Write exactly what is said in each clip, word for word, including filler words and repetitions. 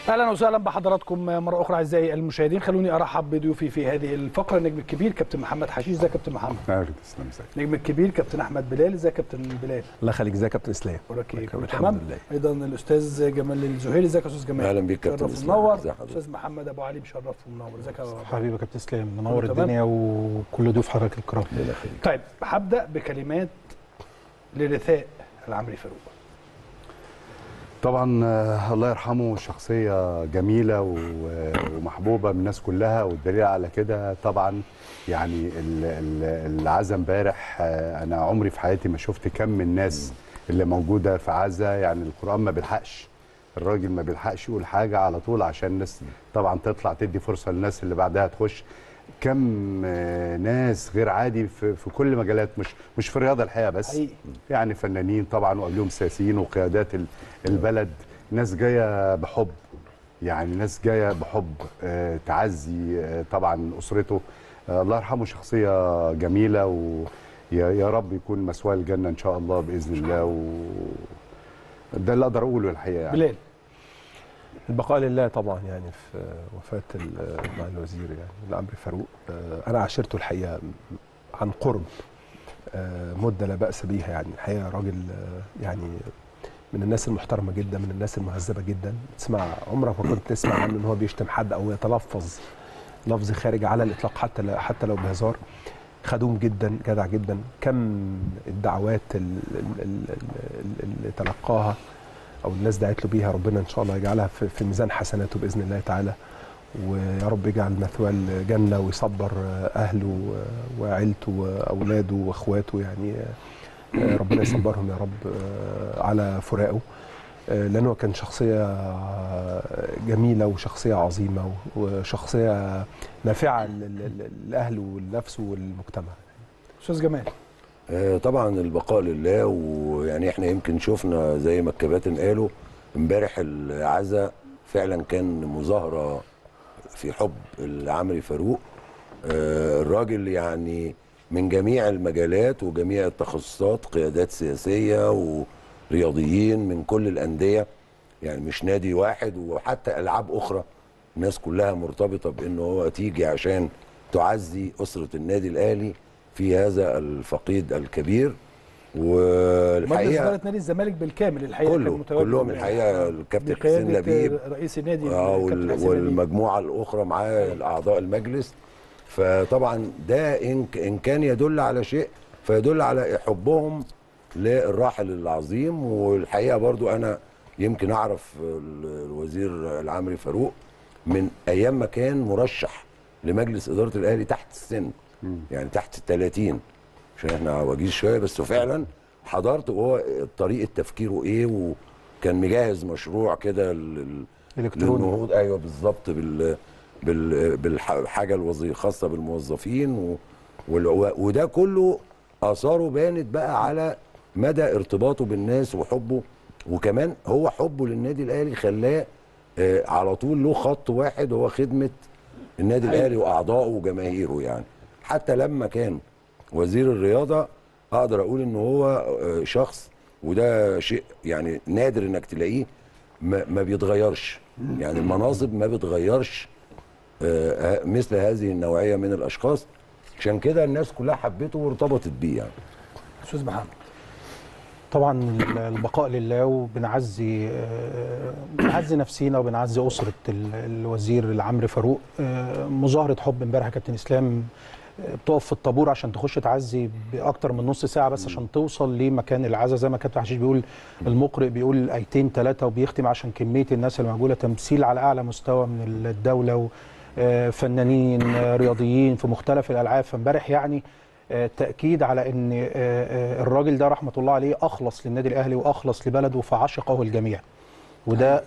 اهلا وسهلا بحضراتكم مره اخرى اعزائي المشاهدين. خلوني ارحب بضيوفي في هذه الفقره. النجم الكبير كابتن محمد حشيش. ازيك يا كابتن محمد؟ اهلا تسلم. ازيك؟ النجم الكبير كابتن احمد بلال. ازيك يا كابتن بلال؟ الله يخليك. ازيك يا كابتن اسلام؟ وراك ايه؟ الحمد تمام لله. ايضا الاستاذ جمال الزهيري. ازيك يا استاذ جمال؟ اهلا بيك كابتن اسلام. منور. استاذ محمد ابو علي مشرف ومنور. ازيك يا حبيبي يا كابتن اسلام؟ منور الدنيا وكل ضيوف حضرتك الكرام. طيب هبدا بكلمات لرثاء العمري فاروق. طبعا الله يرحمه، شخصيه جميله ومحبوبه من الناس كلها، والدليل على كده طبعا يعني العزا امبارح. انا عمري في حياتي ما شفت كم من الناس اللي موجوده في عزا. يعني القرآن ما بيلحقش، الراجل ما بيلحقش يقول حاجه على طول عشان الناس طبعا تطلع تدي فرصه للناس اللي بعدها تخش. كم ناس غير عادي في, في كل مجالات، مش مش في الرياضه الحقيقه بس حقيقي. يعني فنانين طبعا وقبلهم سياسيين وقيادات البلد، ناس جايه بحب، يعني ناس جايه بحب آه تعزي آه طبعا اسرته. آه الله يرحمه، شخصيه جميله، ويا رب يكون مثواه الجنه ان شاء الله باذن الله. وده اللي اقدر اقوله الحقيقه يعني. بلال، البقاء لله طبعا. يعني في وفاه مع الوزير يعني العمري فاروق، انا عاشرته الحقيقه عن قرب مده لا باس بيها. يعني الحقيقه راجل يعني من الناس المحترمه جدا، من الناس المهذبه جدا. تسمع عمرك ما كنت تسمع عنه ان هو بيشتم حد او يتلفظ لفظ خارج على الاطلاق، حتى حتى لو بهزار. خدوم جدا، جدع جدا. كم الدعوات اللي تلقاها او الناس دعت له بيها، ربنا ان شاء الله يجعلها في ميزان حسناته باذن الله تعالى، ويا رب يجعل مثواه الجنه ويصبر اهله وعيلته واولاده واخواته. يعني ربنا يصبرهم يا رب على فراقه، لانه كان شخصيه جميله وشخصيه عظيمه وشخصيه نافعه لاهله ولنفسه والمجتمع. استاذ جمال. طبعا البقاء لله. ويعني احنا يمكن شفنا زي ما الكباتن قالوا امبارح العزا فعلا كان مظاهره في حب العمري فاروق. الراجل يعني من جميع المجالات وجميع التخصصات، قيادات سياسيه ورياضيين من كل الانديه، يعني مش نادي واحد، وحتى العاب اخرى. الناس كلها مرتبطه بانه هو تيجي عشان تعزي اسره النادي الاهلي في هذا الفقيد الكبير. والحقيقه مجلس اداره نادي الزمالك بالكامل الحقيقه كله كلهم الحقيقه الكابتن حسين لبيب رئيس النادي اه والمجموعه الاخرى معاه اعضاء المجلس. فطبعا ده ان ان كان يدل على شيء فيدل على حبهم للراحل العظيم. والحقيقه برضو انا يمكن اعرف الوزير العمري فاروق من ايام ما كان مرشح لمجلس اداره الاهلي تحت السن، يعني تحت الثلاثين، عشان احنا عواجيز شويه، بس فعلا حضرت وهو طريقه تفكيره ايه، وكان مجهز مشروع كده للنهوض. ايوه بالظبط، بال بال بالحاجه الوظيفيه خاصه بالموظفين و... وده كله اثاره بانت بقى على مدى ارتباطه بالناس وحبه. وكمان هو حبه للنادي الاهلي خلاه آه على طول له خط واحد، هو خدمه النادي الاهلي واعضائه وجماهيره. يعني حتى لما كان وزير الرياضه اقدر اقول ان هو شخص، وده شيء يعني نادر انك تلاقيه، ما بيتغيرش. يعني المناصب ما بتغيرش مثل هذه النوعيه من الاشخاص. عشان كده الناس كلها حبته وارتبطت بيه. يعني استاذ محمد، طبعا البقاء لله، وبنعزي بنعزي نفسينا وبنعزي اسره الوزير العمري فاروق. مظاهره حب امبارح يا كابتن اسلام، بتقف في الطابور عشان تخش تعزي باكتر من نص ساعه بس عشان توصل لمكان العزا. زي ما كابتن حشيش بيقول، المقرئ بيقول ايتين ثلاثه وبيختم عشان كميه الناس اللي موجوده. تمثيل على اعلى مستوى من الدوله، وفنانين رياضيين في مختلف الالعاب. فامبارح يعني تاكيد على ان الراجل ده رحمه الله عليه اخلص للنادي الاهلي واخلص لبلده فعشقه الجميع. وده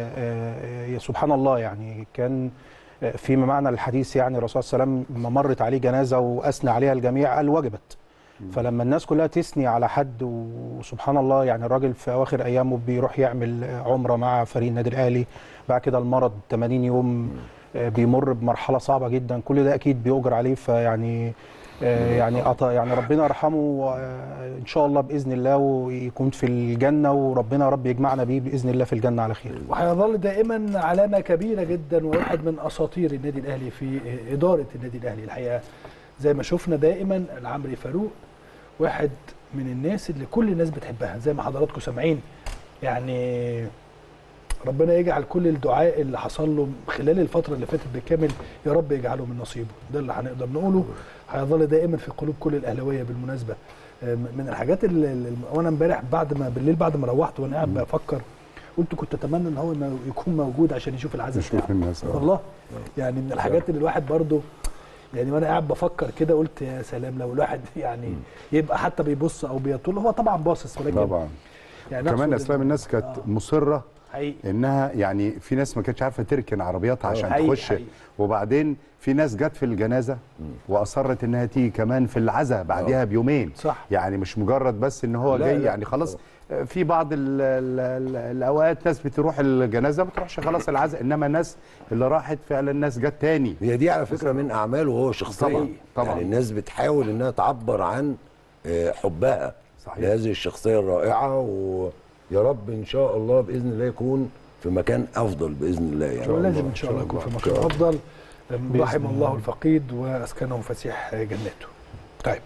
سبحان الله يعني كان فيما معنى الحديث. يعني الرسول صلى الله عليه وسلم ما مرت عليه جنازه واثنى عليها الجميع قال وجبت. فلما الناس كلها تثني على حد، وسبحان الله يعني الراجل في اواخر ايامه بيروح يعمل عمره مع فريق النادي الاهلي، بعد كده المرض ثمانين يوم، بيمر بمرحله صعبه جدا. كل ده اكيد بيؤجر عليه. فيعني يعني يعني ربنا يرحمه ان شاء الله باذن الله، ويكون في الجنه، وربنا يا رب يجمعنا بيه باذن الله في الجنه على خير. وهيظل دائما علامه كبيره جدا، وواحد من اساطير النادي الاهلي في اداره النادي الاهلي الحقيقه. زي ما شفنا دائما العمري فاروق واحد من الناس اللي كل الناس بتحبها، زي ما حضراتكم سامعين. يعني ربنا يجعل كل الدعاء اللي حصل له خلال الفتره اللي فاتت بالكامل يا رب يجعله من نصيبه، ده اللي هنقدر نقوله. هيظل دائما في قلوب كل الاهلاويه بالمناسبه. من الحاجات اللي وانا امبارح بعد ما بالليل بعد ما روحت وانا قاعد بفكر، قلت كنت اتمنى ان هو يكون موجود عشان يشوف العزاء يشوف الناس. والله يعني من الحاجات اللي الواحد برضه يعني وانا قاعد بفكر كده قلت يا سلام لو الواحد يعني يبقى حتى بيبص او بيطول. هو طبعا باصص ولكن طبعا يعني كمان اسلام الناس كانت آه. مصره حقيقي. انها يعني في ناس ما كانتش عارفه تركن عربياتها عشان حقيقي. تخش حقيقي. وبعدين في ناس جت في الجنازه واصرت انها تيجي كمان في العزاء بعدها بيومين. صح. يعني مش مجرد بس ان هو جاي لا يعني خلاص. في بعض ال ال ال الاوقات ناس بتروح الجنازه ما بتروحش خلاص العزاء، انما الناس اللي راحت فعلا الناس جت تاني. هي دي على فكره من اعماله هو شخصيا. طبعا طبعا يعني الناس بتحاول انها تعبر عن حبها صحيح. لهذه الشخصيه الرائعه، ويا رب ان شاء الله باذن الله يكون في مكان افضل باذن الله. يعني ولازم ان شاء الله يكون في مكان افضل. رحم الله الفقيد واسكنه فسيح جناته. طيب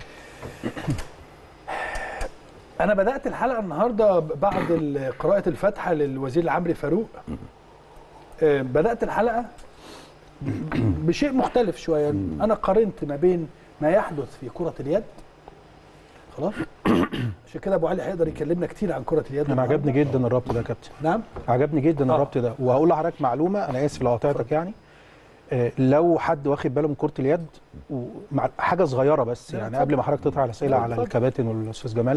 أنا بدأت الحلقة النهاردة بعد قراءة الفاتحة للوزير العمري فاروق. بدأت الحلقة بشيء مختلف شوية. أنا قارنت ما بين ما يحدث في كرة اليد، خلاص؟ عشان كده أبو علي هيقدر يكلمنا كتير عن كرة اليد. أنا عجبني جدا الربط ده يا كابتن. نعم؟ عجبني جدا آه. الربط ده، وهقول لحضرتك معلومة، أنا آسف لو قاطعتك يعني. لو حد واخد باله من كرة اليد حاجة صغيرة بس يعني قبل ما حضرتك تطرح الأسئلة على الكباتن والأستاذ جمال،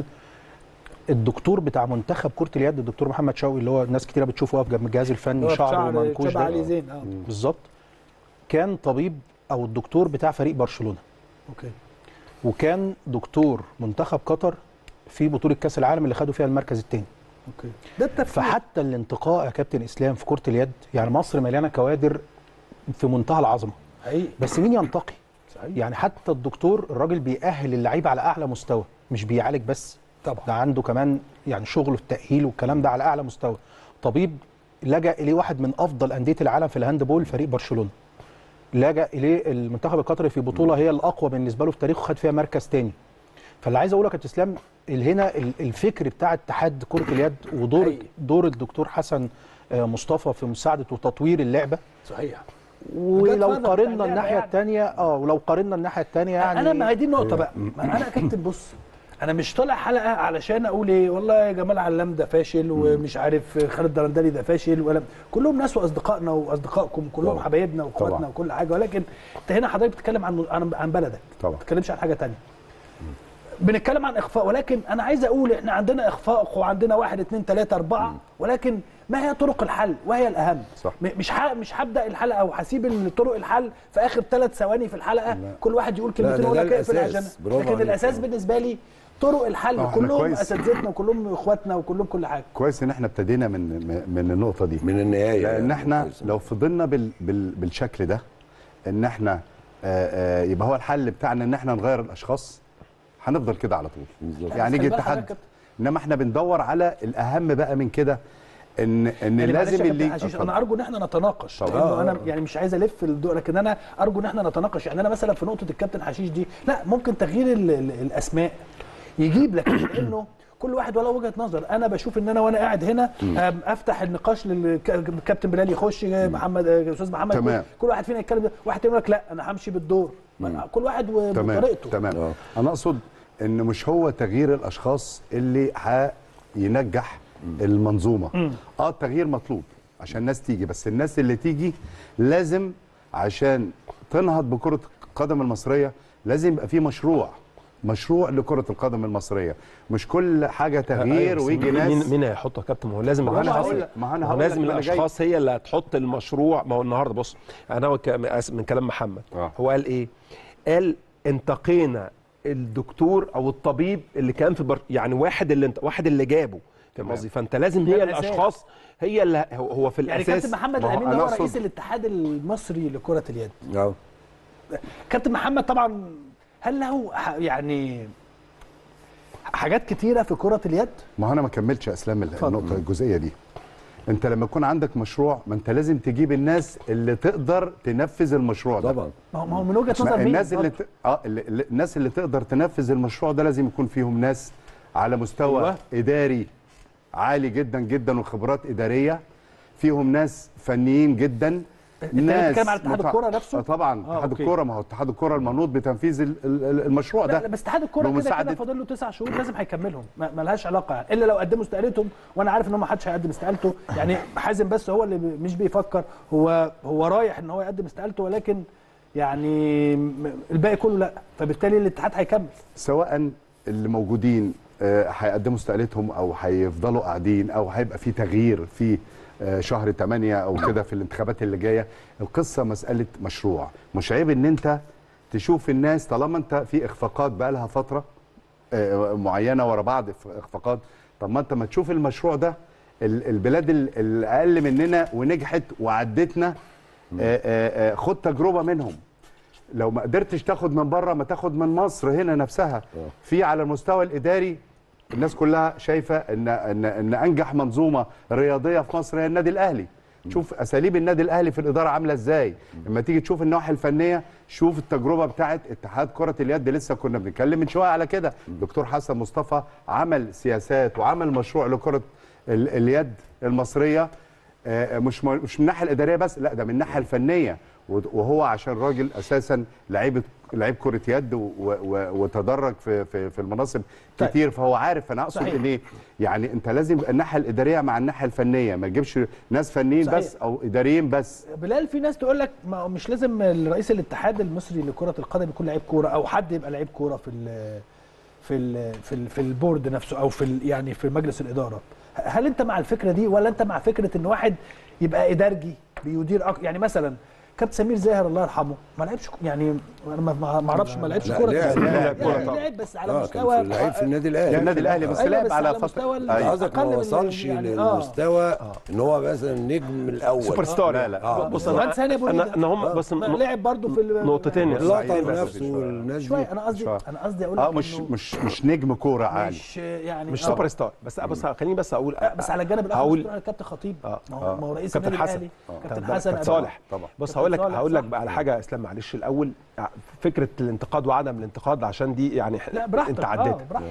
الدكتور بتاع منتخب كرة اليد الدكتور محمد شوقي اللي هو ناس كتيره بتشوفه واقف جنب الجهاز الفني شعره ومنكوش ده آه. بالظبط، كان طبيب او الدكتور بتاع فريق برشلونة. اوكي. وكان دكتور منتخب قطر في بطولة كأس العالم اللي خدوا فيها المركز الثاني. اوكي. ده التفكير. فحتى الانتقاء يا كابتن اسلام في كرة اليد، يعني مصر مليانه كوادر في منتهى العظمه. حقيقي. بس مين ينتقي؟ صحيح. يعني حتى الدكتور الراجل بيأهل اللعيبه على اعلى مستوى، مش بيعالج بس. طبعا. ده عنده كمان يعني شغله التأهيل والكلام ده على اعلى مستوى. طبيب لجأ اليه واحد من افضل انديه العالم في الهاندبول فريق برشلونه. لجأ اليه المنتخب القطري في بطوله هي الاقوى بالنسبه له في تاريخه، خد فيها مركز ثاني. فاللي عايز اقول لك يا كابتن اسلام هنا الفكر بتاع اتحاد كره اليد ودور حقيقي. دور الدكتور حسن مصطفى في مساعده وتطوير اللعبه. صحيح. ولو قارنا الناحيه الثانيه اه ولو قارنا الناحيه الثانيه يعني انا ما هي دي النقطه بقى. انا يا كابتن بص، انا مش طالع حلقه علشان اقول ايه والله يا جمال علام ده فاشل ومش عارف خالد درندلي ده فاشل، ولا كلهم ناس واصدقائنا واصدقائكم كلهم حبايبنا واخواتنا وكل حاجه، ولكن انت هنا حضرتك بتتكلم عن عن بلدك طبعا، ما بتتكلمش عن حاجه ثانيه. بنتكلم عن اخفاء، ولكن انا عايز اقول احنا عندنا اخفاء وعندنا واحد اثنين ثلاثه اربعه، ولكن ما هي طرق الحل وهي الاهم. صح. مش مش هبدا الحلقه وهسيب طرق الحل في اخر ثلاث ثواني في الحلقه لا. كل واحد يقول كلمتين ولا كده في العجله، لكن الاساس بالنسبه لي طرق الحل. كلهم اساتذتنا وكلهم اخواتنا وكلهم كل حاجه. كويس ان احنا ابتدينا من من النقطه دي من النهايه، لان احنا لو فضلنا بال بال بالشكل ده ان احنا آآ آآ يبقى هو الحل بتاعنا ان احنا نغير الاشخاص، هنفضل كده على طول. يعني يجي التحدي، انما احنا بندور على الاهم بقى من كده، ان ان يعني لازم اللي انا ارجو ان احنا نتناقش، لانه انا يعني مش عايز الف الضوء، لكن انا ارجو ان احنا نتناقش. يعني انا مثلا في نقطه الكابتن حشيش دي لا ممكن تغيير ال ال الاسماء يجيب، لكن لانه كل واحد ولا وجهه نظر. انا بشوف ان انا وانا قاعد هنا افتح النقاش للكابتن بلال يخش، محمد استاذ محمد تمام. كل واحد فينا يتكلم، واحد تاني يقول لك لا انا همشي بالدور، كل واحد وطريقته. تمام تمام. انا اقصد ان مش هو تغيير الاشخاص اللي هينجح المنظومه. مم. اه التغيير مطلوب عشان الناس تيجي، بس الناس اللي تيجي لازم عشان تنهض بكره القدم المصريه لازم يبقى في مشروع مشروع لكره القدم المصريه، مش كل حاجه تغيير ويجي ناس. مين مين هيحطه يا كابتن؟ ما هو لازم ما انا هقول ما انا هقول لازم الاشخاص هي اللي هتحط المشروع. ما هو النهارده بص انا من كلام محمد آه. هو قال ايه؟ قال انتقينا الدكتور او الطبيب اللي كان في بر... يعني واحد اللي انت واحد اللي جابه، فاهم قصدي؟ فانت لازم هي الاشخاص هي اللي هو في الاساس. يعني كابتن محمد الامين هو رئيس الاتحاد المصري لكره اليد. اه كابتن محمد طبعا هل له يعني حاجات كتيره في كره اليد؟ ما هو انا ما كملتش اسلام النقطه الجزئيه دي. انت لما يكون عندك مشروع ما انت لازم تجيب الناس اللي تقدر تنفذ المشروع ده. طبعا ما هو من وجهه نظر مين؟ الناس اللي ت... اه اللي... الناس اللي تقدر تنفذ المشروع ده لازم يكون فيهم ناس على مستوى أيوة. اداري عالي جدا جدا وخبرات اداريه، فيهم ناس فنيين جدا. ناس بتتكلم على اتحاد الكوره نفسه؟ آه طبعا آه اتحاد الكوره، ما هو اتحاد الكوره المنوط بتنفيذ ال... ال... المشروع ده. لا بس اتحاد الكوره كده كده فاضل له تسع شهور لازم هيكملهم، ما لهاش علاقه يعني. الا لو قدموا استقالتهم، وانا عارف ان هم ما حدش هيقدم استقالته يعني. حازم بس هو اللي مش بيفكر، هو هو رايح ان هو يقدم استقالته، ولكن يعني الباقي كله لا، فبالتالي الاتحاد هيكمل. سواء اللي موجودين هيقدموا استقالتهم او هيفضلوا قاعدين او هيبقى في تغيير في شهر ثمانية او كده في الانتخابات اللي جايه. القصه مساله مشروع، مش عيب ان انت تشوف الناس طالما انت في اخفاقات بقى لها فتره معينه ورا بعض اخفاقات. طب ما انت ما تشوف المشروع ده، البلاد الاقل مننا ونجحت وعدتنا، خد تجربه منهم. لو ما قدرتش تاخد من بره ما تاخد من مصر هنا نفسها. في على المستوى الاداري الناس كلها شايفه ان ان ان انجح منظومه رياضيه في مصر هي النادي الاهلي. شوف اساليب النادي الاهلي في الاداره عامله ازاي. لما تيجي تشوف الناحيه الفنيه، شوف التجربه بتاعه اتحاد كره اليد. لسه كنا بنتكلم من شويه على كده. دكتور حسن مصطفى عمل سياسات وعمل مشروع لكره اليد المصريه، مش مش من الناحيه الاداريه بس، لا ده من الناحيه الفنيه. وهو عشان راجل اساسا لعيب لعيب كره يد وتدرج في في في المناصب كتير، فهو عارف. انا اقصد ان ايه يعني، انت لازم الناحيه الاداريه مع الناحيه الفنيه، ما تجيبش ناس فنيين بس او اداريين بس. بلال، في ناس تقول لك ما مش لازم رئيس الاتحاد المصري لكره القدم يكون لعيب كوره، او حد يبقى لعيب كوره في ال في ال في ال في البورد نفسه، او في يعني في مجلس الاداره. هل انت مع الفكره دي، ولا انت مع فكره ان واحد يبقى ادارجي بيدير أك... يعني مثلا كابتن سمير زاهر الله يرحمه ما لعبش يعني، انا ما اعرفش ما لعبش كوره. لعب بس على مستوى لعب في النادي الاهلي. النادي الاهلي بس لعب على فتره. انت قصدك ما وصلش للمستوى ان هو مثلا النجم الاول سوبر ستار. لا لا بص انا انا هم بس لعب برضه في نقطتين لقطه نفسه والناس شويه. انا قصدي انا قصدي اقول اه مش مش مش نجم كوره عالي، مش يعني مش سوبر ستار. بس بس خليني بس اقول بس على الجانب الاخر الكابتن خطيب، ما هو رئيس النادي الاهلي كابتن حسن صالح. بص هقول لك هقول لك بقى على حاجه اسلام، معلش. الاول فكره الانتقاد وعدم الانتقاد عشان دي يعني انت عديتها. آه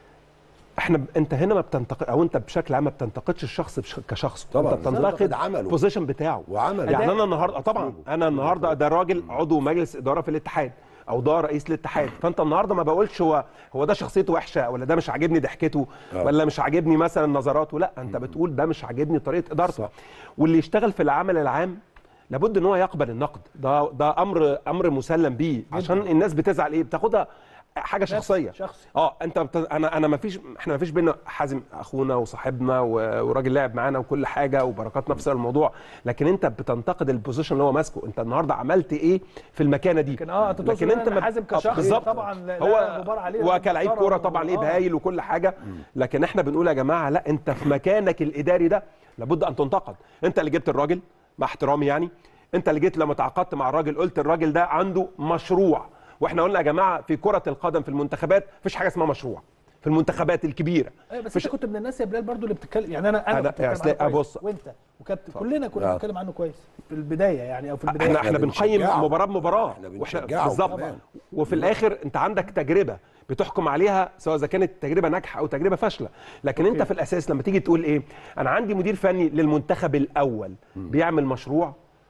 احنا انت هنا ما بتنتقد، او انت بشكل عام ما بتنتقدش الشخص كشخص، انت بتنتقد البوزيشن بتاعه. وعمله يعني انا النهارده طبعا انا النهارده ده راجل عضو مجلس اداره في الاتحاد او ده رئيس الاتحاد، فانت النهارده ما بقولش هو هو ده شخصيته وحشه، ولا ده مش عاجبني ضحكته، ولا مش عاجبني مثلا نظراته. لا، انت بتقول ده مش عاجبني طريقه ادارته. واللي يشتغل في العمل العام لابد ان هو يقبل النقد. ده ده امر امر مسلم بيه، عشان الناس بتزعل ايه، بتاخدها حاجه شخصيه. شخصي. اه انت بت... انا انا ما فيش احنا ما فيش بينا حازم اخونا وصاحبنا وراجل لاعب معانا وكل حاجه وبركات نفس الموضوع، لكن انت بتنتقد البوزيشن اللي هو ماسكه. انت النهارده عملت ايه في المكانه دي؟ لكن اه لكن انت ما حازم كشخص طبعا لا هو غبار عليه، وكلاعب كوره طبعا ليه هايل وكل حاجه. لكن احنا بنقول يا جماعه لا، انت في مكانك الاداري ده لابد ان تنتقد. انت اللي جبت الراجل مع احترامي يعني، انت اللي جيت لما تعاقدت مع الراجل قلت الراجل ده عنده مشروع. واحنا قلنا يا جماعه في كره القدم في المنتخبات مفيش حاجه اسمها مشروع في المنتخبات الكبيره. ايوه بس انت كنت من الناس يا بلال برضو اللي بتتكلم يعني. انا انا, أنا كنت ابص وانت وكابتن كلنا كنا بنتكلم عنه كويس في البدايه يعني، او في البدايه احنا احنا بنقيم مباراه بمباراه واحنا بالظبط. وفي الاخر انت عندك تجربه بتحكم عليها، سواء اذا كانت تجربه ناجحه او تجربه فاشله. لكن أوكي. انت في الاساس لما تيجي تقول ايه، انا عندي مدير فني للمنتخب الاول بيعمل مشروع،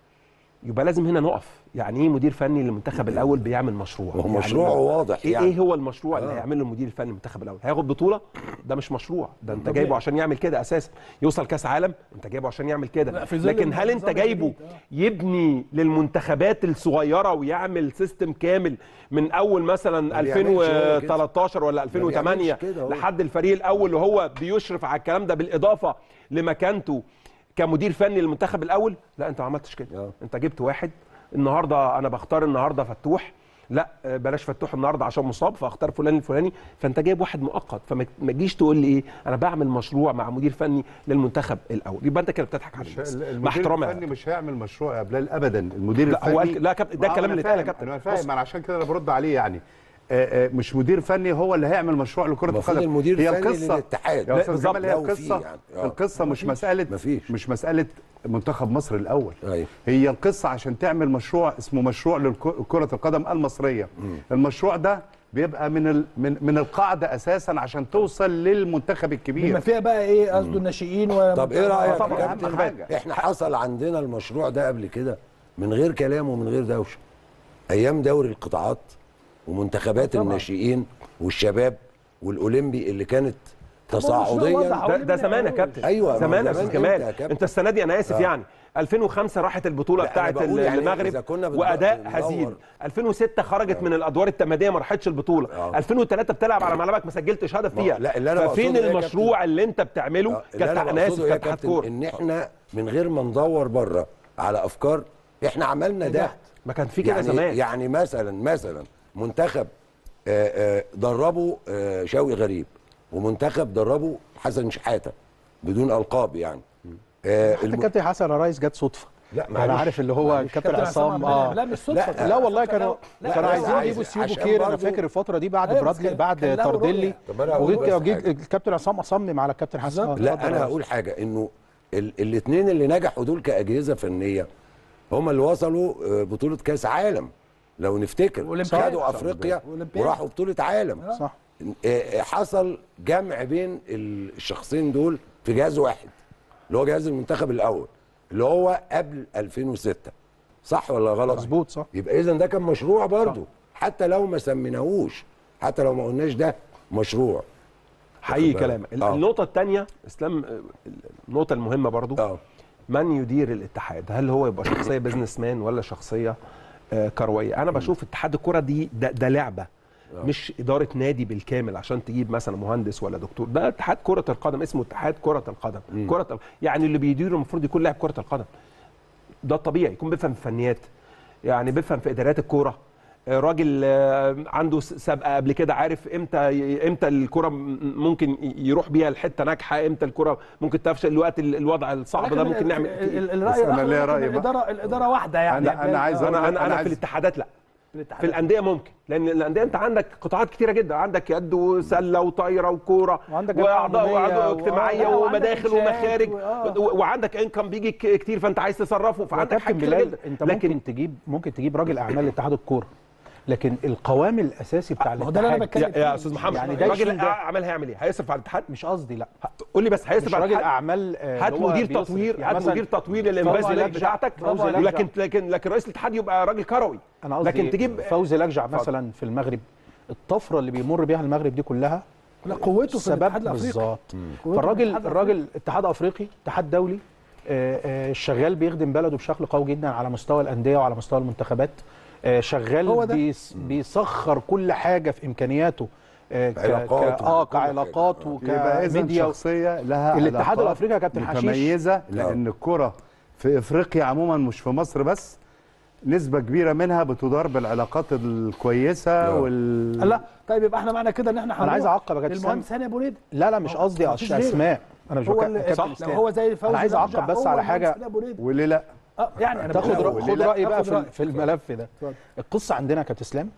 يبقى لازم هنا نقف. يعني ايه مدير فني للمنتخب الاول بيعمل مشروع؟ هو يعني مشروع واضح إيه يعني. ايه هو المشروع آه. اللي هيعمله المدير الفني للمنتخب الاول؟ هياخد بطوله؟ ده مش مشروع، ده انت جايبه عشان يعمل كده اساسا. يوصل كاس عالم؟ انت جايبه عشان يعمل كده. لكن هل انت جايبه يبني للمنتخبات الصغيره ويعمل سيستم كامل من اول مثلا ألفين وتلتاشر ولا ألفين وتمانية لحد الفريق الاول، وهو بيشرف على الكلام ده بالاضافه لمكانته كمدير فني للمنتخب الاول؟ لا، انت ما عملتش كده. أوه. انت جبت واحد النهارده، انا بختار النهارده فتوح، لا بلاش فتوح النهارده عشان مصاب فاختار فلان الفلاني. فانت جايب واحد مؤقت، فما تجيش تقول لي ايه انا بعمل مشروع مع مدير فني للمنتخب الاول، يبقى انت كده بتضحك على الناس. مع احترامي المدير الفني مش هيعمل مشروع يا بلال ابدا. المدير لا الفني هو لا كابتن، ده الكلام اللي اتقال يا كابتن. انا فاهم، انا عشان كده انا برد عليه يعني. آه، آه، مش مدير فني هو اللي هيعمل مشروع لكره المفروض القدم. المدير هي الفني القصه للاتحاد. يا لا، استاذ بالظبط. جمال، هي لو في القصه يعني. آه. القصه مش مفيش. مساله مفيش. مش مساله منتخب مصر الاول. أيوة. هي القصه عشان تعمل مشروع اسمه مشروع لكره القدم المصريه. مم. المشروع ده بيبقى من ال... من من القاعده اساسا عشان توصل للمنتخب الكبير. بما فيها بقى ايه قصده الناشئين و طب ايه رايك يا طبعاً كابتن؟ أهم حاجة. احنا حصل عندنا المشروع ده قبل كده من غير كلام ومن غير دوشه، ايام دوري القطاعات ومنتخبات طبعاً. الناشئين والشباب والاولمبي اللي كانت طب هو مشروع تصاعديا. واضح. ده, ده زمان يا كابتن. أيوة، زمان يا زمان استاذ إمتى جمال. يا كابتن؟ انت السنه دي انا اسف آه. يعني ألفين وخمسة راحت البطوله لا، بتاعه أنا بقول يعني المغرب إذا كنا بندور- واداء بندور. هزيل. ألفين وستة خرجت آه. من الادوار التمهيديه ما راحتش البطوله. آه. ألفين وثلاثة بتلعب على ملعبك ما سجلتش هدف ما- فيها. لا، اللي أنا ففين بقصده إيه يا المشروع كابتن؟ اللي انت بتعمله آه، اللي كابتن؟ انا انا اسف بقصده ايه يا كاتحاد كابتن؟ كوره ان احنا من غير ما ندور بره على افكار احنا عملنا ده. ما كان في كده يعني زمان. يعني مثلا مثلا منتخب آه، آه، دربه آه، شوقي غريب، ومنتخب دربه حسن شحاته بدون القاب يعني. آه، حتى الم- الكابتن حسن الريس جت صدفه. لا، انا معلش. عارف اللي هو معلش. الكابتن عصام. اه اه لا مش صدفه. لا، لا والله كانوا لا، كانوا لا، عايزين عايز- يجيبوا سيبو عشان كير. انا برضو- فاكر الفتره دي بعد أيوة، بس برادلي كان- بعد كان له تارديلي. رؤية. طب أنا هقول بس وجيت حاجة. الكابتن عصام اصمم على الكابتن حسن. آه، لا، اتفضل انا يا هقول حاجه انه الاثنين اللي نجحوا دول كاجهزه فنيه هم اللي وصلوا آه، بطوله كاس عالم لو نفتكر. والأولمبياد. خدوا افريقيا والأولمبياد. وراحوا بطوله عالم. صح. آه، حصل جمع بين الشخصين دول في جهاز واحد اللي هو جهاز المنتخب الاول اللي هو قبل ألفين وستة. صح ولا غلط؟ مظبوط، صح. يبقى اذا ده كان مشروع برضه، حتى لو ما سميناهوش، حتى لو ما قلناش ده مشروع. حقيقي واخد بالك؟ كلامك. آه. النقطه الثانيه اسلام، آه، النقطه المهمه برضو اه من يدير الاتحاد؟ هل هو يبقى شخصيه بزنس مان ولا شخصيه آه، كرويه؟ انا بشوف اتحاد الكره دي ده, ده لعبه، مش اداره نادي بالكامل عشان تجيب مثلا مهندس ولا دكتور. ده اتحاد كره القدم، اسمه اتحاد كره القدم. مم. كره ال- يعني اللي بيديره المفروض يكون لاعب كره القدم. ده الطبيعي، يكون بيفهم في فنيات، يعني بيفهم في ادارات الكوره، آه، راجل آه، عنده س- سابقه قبل كده، عارف امتى امتى الكره م- ممكن يروح بيها الحته ناجحه، امتى الكره ممكن تفشل، الوقت ال- الوضع الصعب ده ممكن نعمل ال- ال- بس الراي أنا الآخر ليا ولكن رأي بقى. الاداره الاداره واحده يعني. أنا- أنا عايز آه. أقول انا لك- انا أنا انا في عايز- الاتحادات لا، في الاتحاد. الانديه ممكن، لان الانديه انت عندك قطاعات كتيره جدا، عندك يد وسله وطايره وكوره وعندك جمعية واعضاء عمومية واعضاء و- اجتماعيه آه، وعندك ومداخل إنشاءات ومخارج و- آه. و- وعندك انكم بيجي ك- كتير فانت عايز تصرفه، فعندك كابتن حاجات كتيره بلال، جدا. انت لكن ممكن تجيب ممكن تجيب راجل اعمال لاتحاد الكوره، لكن القوام الاساسي بتاع ما هو ده اللي انا الاتحاد بتكلم يا, فيه. يا استاذ محمد، يعني يعني ده راجل يشيل ده. اعمال هيعمل ايه؟ هيصرف على الاتحاد؟ مش قصدي، لا قول لي بس هيصرف مش على راجل الاتحاد؟ اعمال آه، هات اللي هو مدير بيصرف. تطوير، يعني هات مثلا مدير تطوير للانفاز فوزي اللي لجع- بتاعتك، فوزي لجع. لكن لكن لكن رئيس الاتحاد يبقى راجل كروي. انا قصدي لكن تجيب فوزي لجع مثلا في المغرب، الطفره اللي بيمر بيها المغرب دي كلها لا قوته في سبب الاتحاد الافريقي. بالظبط. قوته في فالراجل الاتحاد الراجل اتحاد افريقي، اتحاد دولي، آه، آه، شغال بيخدم بلده بشكل قوي جدا على مستوى الانديه وعلى مستوى المنتخبات، آه، هو شغال ده. بيس بيسخر كل حاجه في امكانياته، آه، ك- علاقات ك- اه وكل حاجة. كعلاقات يبقى اذا وكميديا. شخصيه لها الاتحاد علاقات الافريقي يا كابتن حشيش متميزه، لان الكره في افريقيا عموما مش في مصر بس، نسبه كبيره منها بتدار بالعلاقات الكويسه وال لا طيب يبقى احنا معنى كده ان احنا انا عايز هنروح اعقب يا كابتن اسلام. المهندس هاني ابو ريده. لا لا مش قصدي مفيش أش- غيره. اسماء، انا مش هو بتكلم اللي كابتن صح، لو اسلام. هو زي فوزي انا عايز لجع، اعقب بس هو على المهندس حاجه. هاني أبو ريدة. وليه لا؟ اه يعني انا تاخد بقول- رأ... خد رايي بقى تاخد في, رأيي. في الملف ده. اتفضل. القصه عندنا يا كابتن اسلام،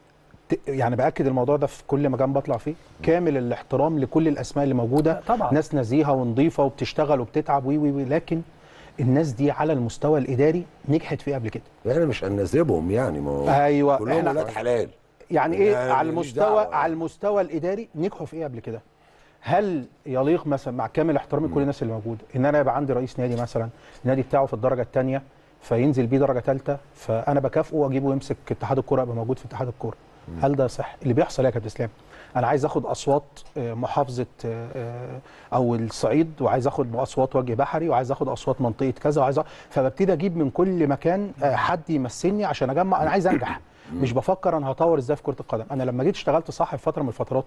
ت- يعني باكد الموضوع ده في كل مكان بطلع فيه، كامل الاحترام لكل الاسماء اللي موجوده، طبعا. ناس نزيهه ونظيفه وبتشتغل وبتتعب وي وي وي لكن الناس دي على المستوى الاداري نجحت فيه قبل كده. احنا مش هنناسبهم يعني، ما هو ايوه كلهم احنا ولاد حلال. يعني ايه يعني على ماليش المستوى دعوة. على المستوى الاداري نجحوا في ايه قبل كده؟ هل يليق مثلا مع كامل احترامي لكل الناس اللي موجوده ان انا يبقى عندي رئيس نادي مثلا النادي بتاعه في الدرجه الثانيه فينزل بيه درجه ثالثه فانا بكافئه واجيبه يمسك اتحاد الكوره يبقى موجود في اتحاد الكوره؟ هل ده صح؟ اللي بيحصل يا كابتن اسلام انا عايز اخد اصوات آه، محافظه آه، آه، او الصعيد، وعايز اخد اصوات وجه بحري، وعايز اخد اصوات منطقه كذا، وعايز أ... فببتدي اجيب من كل مكان آه، حد يمثلني عشان اجمع. انا عايز انجح، مش بفكر انا هطور ازاي في كره القدم. انا لما جيت اشتغلت صح في فتره من الفترات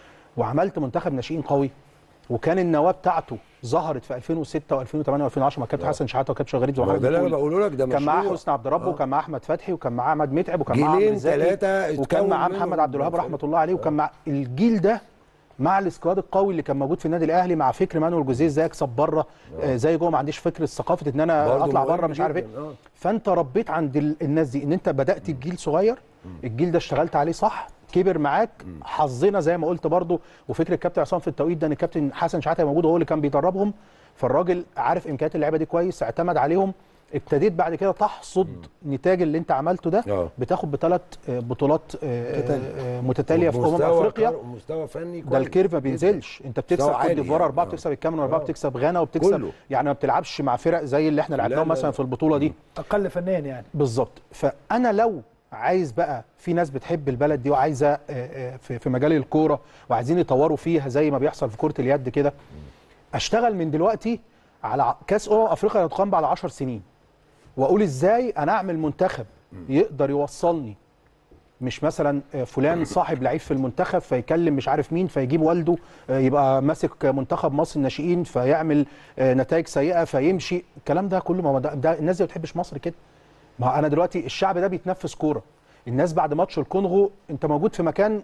وعملت منتخب ناشئين قوي، وكان النواه بتاعته ظهرت في ألفين وستة وألفين وثمانية وألفين وعشرة مع كابتن حسن شحاته وكابتن غريب زي ما ما هو حضرتك ده اللي انا بتقول. بقوله لك، ده كان معاه مشروع. حسني عبد ربه آه. وكان معاه احمد فتحي وكان معاه احمد متعب وكان معاه جيلين عمرو زكي ثلاثة وكان اتكون معاه منهم محمد عبد الوهاب فريق. رحمه الله عليه، وكان مع الجيل ده مع الاسكواد القوي اللي كان موجود في النادي الاهلي مع فكر مانويل جوزيه ازاي اكسب بره، آه زي جوه ما عنديش فكره ثقافه ان انا برضه اطلع مهم بره مش عارف ايه. جداً. آه. فانت ربيت عند ال- الناس دي ان انت بدات الجيل صغير، الجيل ده اشتغلت عليه صح، كبر معاك. حظنا زي ما قلت برضو، وفكر الكابتن عصام في التوقيت ده ان الكابتن حسن شحاته موجود وهو اللي كان بيدربهم، فالراجل عارف امكانيات اللعيبه دي كويس، اعتمد عليهم. ابتديت بعد كده تحصد مم. نتاج اللي انت عملته ده. أوه. بتاخد بثلاث بطولات متتاليه, متتالية في امم افريقيا، مستوى فني كويس. ده الكيرف ما بينزلش، انت بتكسب كوت ديفوار اربعه، بتكسب الكاميرون اربعه، بتكسب غانا وبتكسب كله. يعني ما بتلعبش مع فرق زي اللي احنا لعبناهم مثلا في البطوله دي، اقل فنيا يعني. بالظبط. فانا لو عايز بقى، في ناس بتحب البلد دي وعايزه في مجال الكوره وعايزين يطوروا فيها زي ما بيحصل في كره اليد كده، اشتغل من دلوقتي على كاس امم افريقيا اللي هتقام بعد عشر سنين، واقول ازاي انا اعمل منتخب يقدر يوصلني. مش مثلا فلان صاحب لعيب في المنتخب فيكلم مش عارف مين فيجيب والده يبقى ماسك منتخب مصر الناشئين فيعمل نتائج سيئه فيمشي. الكلام ده كله، ما ده, ده الناس دي ما بتحبش مصر كده. ما انا دلوقتي الشعب ده بيتنفس كوره. الناس بعد ماتش الكونغو انت موجود في مكان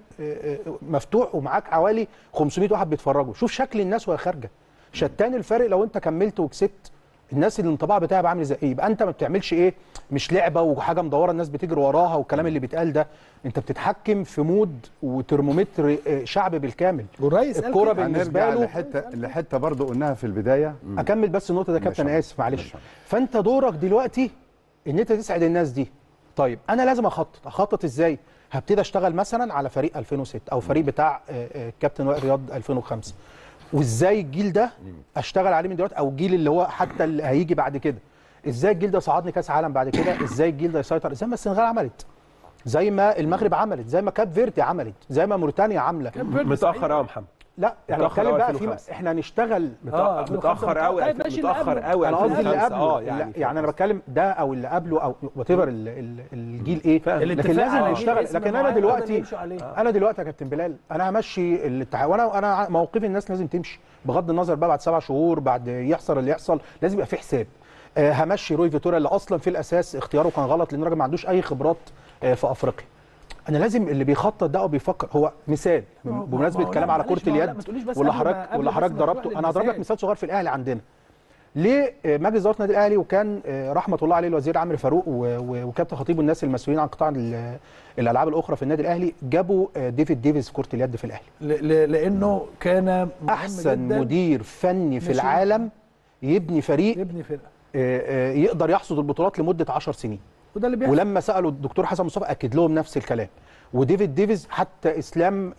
مفتوح ومعاك حوالي خمسمائة واحد بيتفرجوا، شوف شكل الناس وهي خارجه. شتان الفرق لو انت كملت وكسبت، الناس اللي الانطباع بتاعها عامل ازاي. يبقى انت ما بتعملش ايه، مش لعبه وحاجه مدوره الناس بتجري وراها والكلام اللي بيتقال ده. انت بتتحكم في مود وترمومتر شعب بالكامل. والرئيس الكوره بالنسبه له لحته لحته برضه قلناها في البدايه. اكمل بس النقطه ده يا كابتن، انا اسف معلش. فانت دورك دلوقتي ان انت تسعد الناس دي. طيب انا لازم اخطط، اخطط ازاي؟ هبتدي اشتغل مثلا على فريق الفين وستة او فريق بتاع كابتن وائل رياض الفين وخمسة، وازاي الجيل ده اشتغل عليه من دلوقتي، او الجيل اللي هو حتى اللي هيجي بعد كده، ازاي الجيل ده صعدني كاس عالم بعد كده، ازاي الجيل ده يسيطر، زي ما السنغال عملت، زي ما المغرب عملت، زي ما كاب فيردي عملت، زي ما موريتانيا عامله. متاخر قوي يا محمد. لا يعني بتكلم بقى في احنا هنشتغل آه متاخر قوي، متاخر قوي. انا قصدي اللي قبله اه يعني, يعني انا بتكلم ده او اللي قبله او وات ايفر الجيل ايه، لكن لازم نشتغل. لكن انا دلوقتي انا دلوقتي يا كابتن بلال انا همشي الاتحاد، وانا انا موقفي الناس لازم تمشي بغض النظر بقى بعد سبع شهور بعد يحصل اللي يحصل، لازم يبقى في حساب. آه همشي روي فيتوريا اللي اصلا في الاساس اختياره كان غلط لان الراجل ما عندوش اي خبرات آه في افريقيا. انا لازم اللي بيخطط ده او بيفكر. هو مثال بمناسبه الكلام على كره اليد واللي حضرتك واللي حضرتك ضربته، انا هضرب لك مثال صغير في الاهلي عندنا. ليه مجلس اداره النادي الاهلي وكان رحمه الله عليه الوزير عمرو فاروق وكابتن خطيب والناس المسؤولين عن قطاع الالعاب الاخرى في النادي الاهلي جابوا ديفيد ديفيز في كره اليد في الاهلي؟ لانه كان احسن مدير فني في العالم يبني فريق يبني فرقه يقدر يحصد البطولات لمده عشر سنين. وده اللي بيحصل. ولما سالوا الدكتور حسن مصطفى اكد لهم نفس الكلام. وديفيد ديفيز حتى اسلام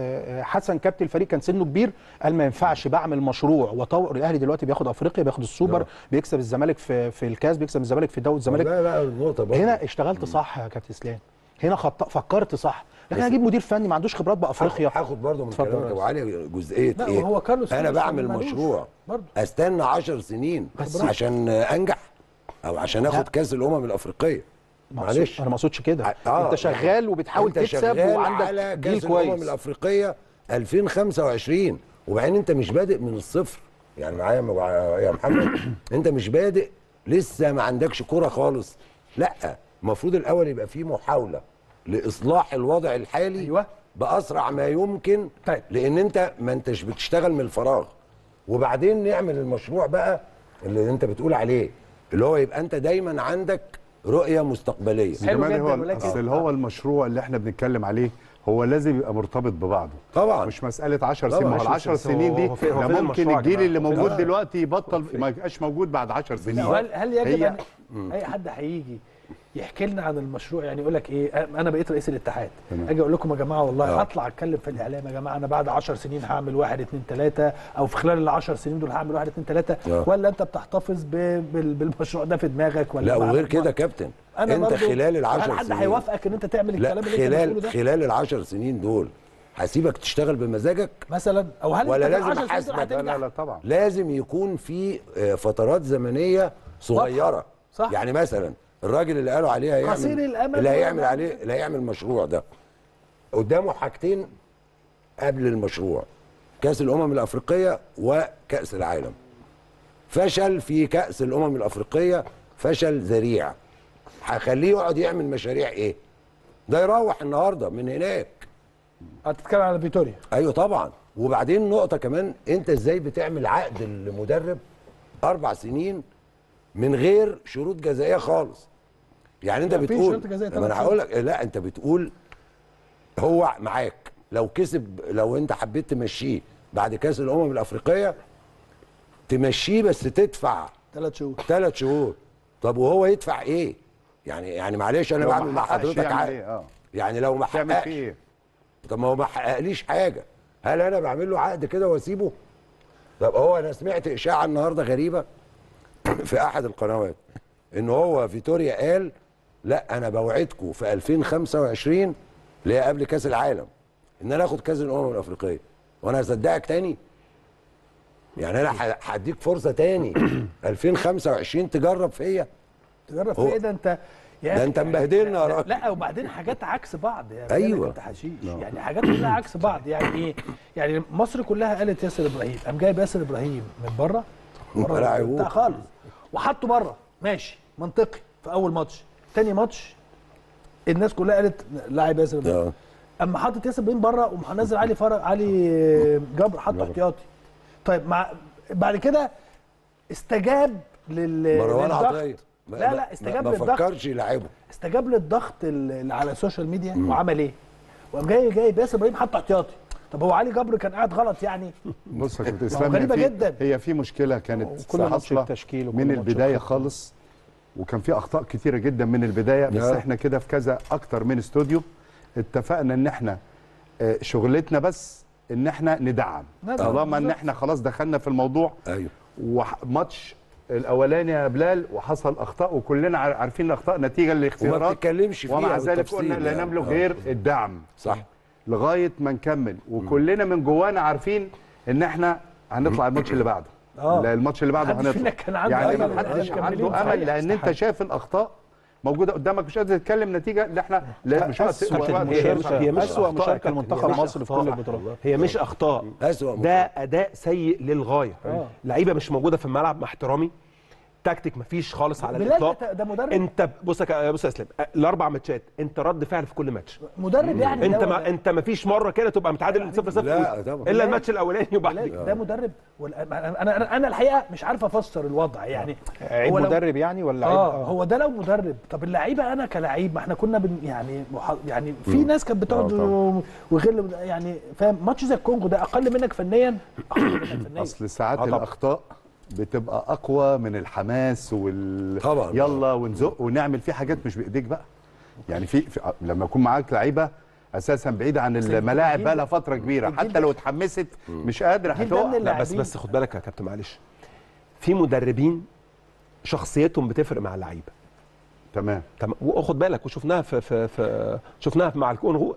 حسن كابتن الفريق كان سنه كبير، قال ما ينفعش بعمل مشروع واطور. الاهلي دلوقتي بياخد افريقيا، بياخد السوبر، أوه. بيكسب الزمالك في في الكاس، بيكسب الزمالك في دوري الزمالك. لا لا النقطه برضه هنا اشتغلت صح يا كابتن اسلام، هنا خط... فكرت صح. لكن انا اجيب مدير فني ما عندوش خبرات بافريقيا. هاخد برضه من كلامك يا ابو علي جزئيه لا ايه؟ هو كارلوس انا بعمل مشروع برضه. استنى عشر سنين عشان انجح او عشان اخد كاس الامم الافريقيه. معلش انا ما اقصدش كده. آه انت شغال وبتحاول انت تكسب وعندك على جيل كاس كويس. الامم الافريقيه الفين وخمسة وعشرين، وبعدين انت مش بادئ من الصفر. يعني معايا يا محمد انت مش بادئ لسه، ما عندكش كوره خالص. لا، المفروض الاول يبقى في محاوله لاصلاح الوضع الحالي. أيوة. باسرع ما يمكن. طيب. لان انت ما انتش بتشتغل من الفراغ، وبعدين نعمل المشروع بقى اللي انت بتقول عليه، اللي هو يبقى انت دايما عندك رؤيه مستقبليه. حلو جدا. هو اصل هو المشروع اللي احنا بنتكلم عليه هو لازم يبقى مرتبط ببعضه طبعا، مش مساله عشر سنين. ما هو العشر سنين دي ده ممكن الجيل اللي موجود دلوقتي يبطل ما يبقاش موجود بعد عشر سنين. هل هل يجب ان اي حد هيجي يحكي لنا عن المشروع؟ يعني يقول لك ايه، انا بقيت رئيس الاتحاد، اجي اقول لكم يا جماعه والله آه. هطلع اتكلم في الاعلام يا جماعه انا بعد عشر سنين هعمل واحد اتنين تلاته، او في خلال العشر سنين دول هعمل واحد اتنين تلاته، آه. ولا انت بتحتفظ بالمشروع ده في دماغك؟ ولا لا وغير كده كابتن، انت خلال العشر سنين حد هيوافقك ان انت تعمل الكلام اللي انت بتقوله ده؟ خلال العشر سنين دول هسيبك تشتغل بمزاجك مثلا، او هل ولا لازم احاسبك؟ لا لا طبعا لازم يكون في فترات زمنيه صغيره. صح. يعني مثلا الراجل اللي قالوا عليه هيعمل قصير الامل اللي هيعمل عليه اللي هيعمل المشروع ده قدامه حاجتين قبل المشروع: كاس الامم الافريقيه وكاس العالم. فشل في كاس الامم الافريقيه فشل ذريع، هخليه يقعد يعمل مشاريع ايه؟ ده يروح النهارده من هناك. هتتكلم على فيتوريا؟ ايوه طبعا. وبعدين نقطه كمان، انت ازاي بتعمل عقد المدرب اربع سنين من غير شروط جزائيه خالص؟ يعني انت بتقول، ما انا هقول لك، لا انت بتقول هو معاك لو كسب، لو انت حبيت تمشيه بعد كاس الامم الافريقيه تمشيه، بس تدفع ثلاث شهور ثلاث شهور. طب وهو يدفع ايه؟ يعني يعني معلش انا بعمل مع حضرتك عقد، إيه؟ يعني لو ما تعمل حققش فيه ايه؟ طب ما هو ما حققليش حاجه، هل انا بعمل له عقد كده واسيبه؟ طب هو انا سمعت اشاعه النهارده غريبه في احد القنوات ان هو فيتوريا قال لا انا بوعدكم في ألفين وخمسة وعشرين اللي هي قبل كاس العالم ان انا اخد كاس الامم الافريقيه، وانا هصدقك تاني؟ يعني انا هديك فرصه تاني ألفين وخمسة وعشرين تجرب فيا؟ تجرب هو- في ايه ده انت يا ده انت مبهدلنا يا راجل. لا وبعدين حاجات عكس بعض يا أيوة. انت حشيش يعني حاجات كلها عكس بعض. يعني ايه؟ يعني مصر كلها قالت ياسر ابراهيم، قام جايب ياسر ابراهيم من بره بره ملاعبوه. بتاع خالص وحطه بره، ماشي منطقي في اول ماتش. تاني ماتش الناس كلها قالت لاعب ياسر ابراهيم، اه اما حاطط ياسر ابراهيم بره ومنزل علي فرج علي جبر حطه احتياطي. طيب مع بعد كده استجاب لل مروان للضغط. عطيه ما- لا ما- لا استجاب ما للضغط، فكرش يلعبه. استجاب للضغط اللي على السوشيال ميديا وعمل ايه؟ وقام جاي جايب ياسر ابراهيم حطه احتياطي. طب هو علي جبر كان قاعد غلط يعني؟ بص يا كابتن ما هو اسلام، هي غريبة في- جدا. هي في مشكله كانت وكل ماتش حاصله التشكيل وكل من ماتش البدايه الخطة. خالص، وكان في اخطاء كتيره جدا من البدايه. بس آه. احنا كده في كذا اكتر من استوديو اتفقنا ان احنا آه، شغلتنا بس ان احنا ندعم، ندعم. طالما ان بالظبط. احنا خلاص دخلنا في الموضوع. ايوه وماتش الاولاني يا بلال وحصل اخطاء وكلنا عار- عارفين الاخطاء نتيجه وما للاختيارات، بتتكلمش فيها ومع ذلك بالتفصيل قلنا لا يعني. نملك آه. غير الدعم صح. لغايه ما نكمل، وكلنا من جوانا عارفين ان احنا هنطلع الماتش اللي بعده. آه. لا الماتش اللي بعده محدش فينا هنطلع، كان عنده يعني أمل ما إن حدش إحنا عنده مكملين. امل، لان انت شايف الاخطاء موجوده قدامك، مش قادر تتكلم نتيجه اللي احنا لا مش وقت مش أسوأ وقت مشاركة هي مش أسوأ أخطاء مشاركة يا لمنتخب كابتن، هي مش مصر في كل أخطاء. البطولات. هي مش اخطاء، أسوأ ده اداء سيء للغايه. آه. لعيبه مش موجوده في الملعب مع احترامي، تكتيك مفيش خالص على بلال الاطلاق. ده- ده مدرب. انت بص يا ك- بص يا اسلام، الاربع ماتشات انت رد فعل في كل ماتش. مدرب يعني انت ده ما ولا- انت ما فيش مره كده تبقى متعادل صفر صفر لا طبعا. الا الماتش الاولاني بلال وبعد ده مدرب ولا انا انا انا الحقيقه مش عارف افسر الوضع يعني. عيب هو لو- مدرب يعني ولا عيب؟ اه هو ده لو مدرب. طب اللعيبه انا كلاعب ما احنا كنا بن يعني مح... يعني في ناس كانت بتقعد و- وغير يعني فاهم. ماتش زي الكونغو ده اقل منك فنيا، اقل منك فنيا. اصل ساعات آه طبعا. الاخطاء بتبقى اقوى من الحماس وال طبعا. يلا ونزق ونعمل فيه حاجات مش بايديك بقى. يعني في, في لما يكون معاك لعيبه اساسا بعيده عن الملاعب بقى لها فتره كبيره، الجيل حتى ده- لو اتحمست مش قادره الجيل ده من هتقع. لا بس اللاعبين. بس خد بالك يا كابتن معلش، في مدربين شخصيتهم بتفرق مع اللعيبه. تمام. تمام، وخد بالك وشفناها في في, في شفناها مع الكونغو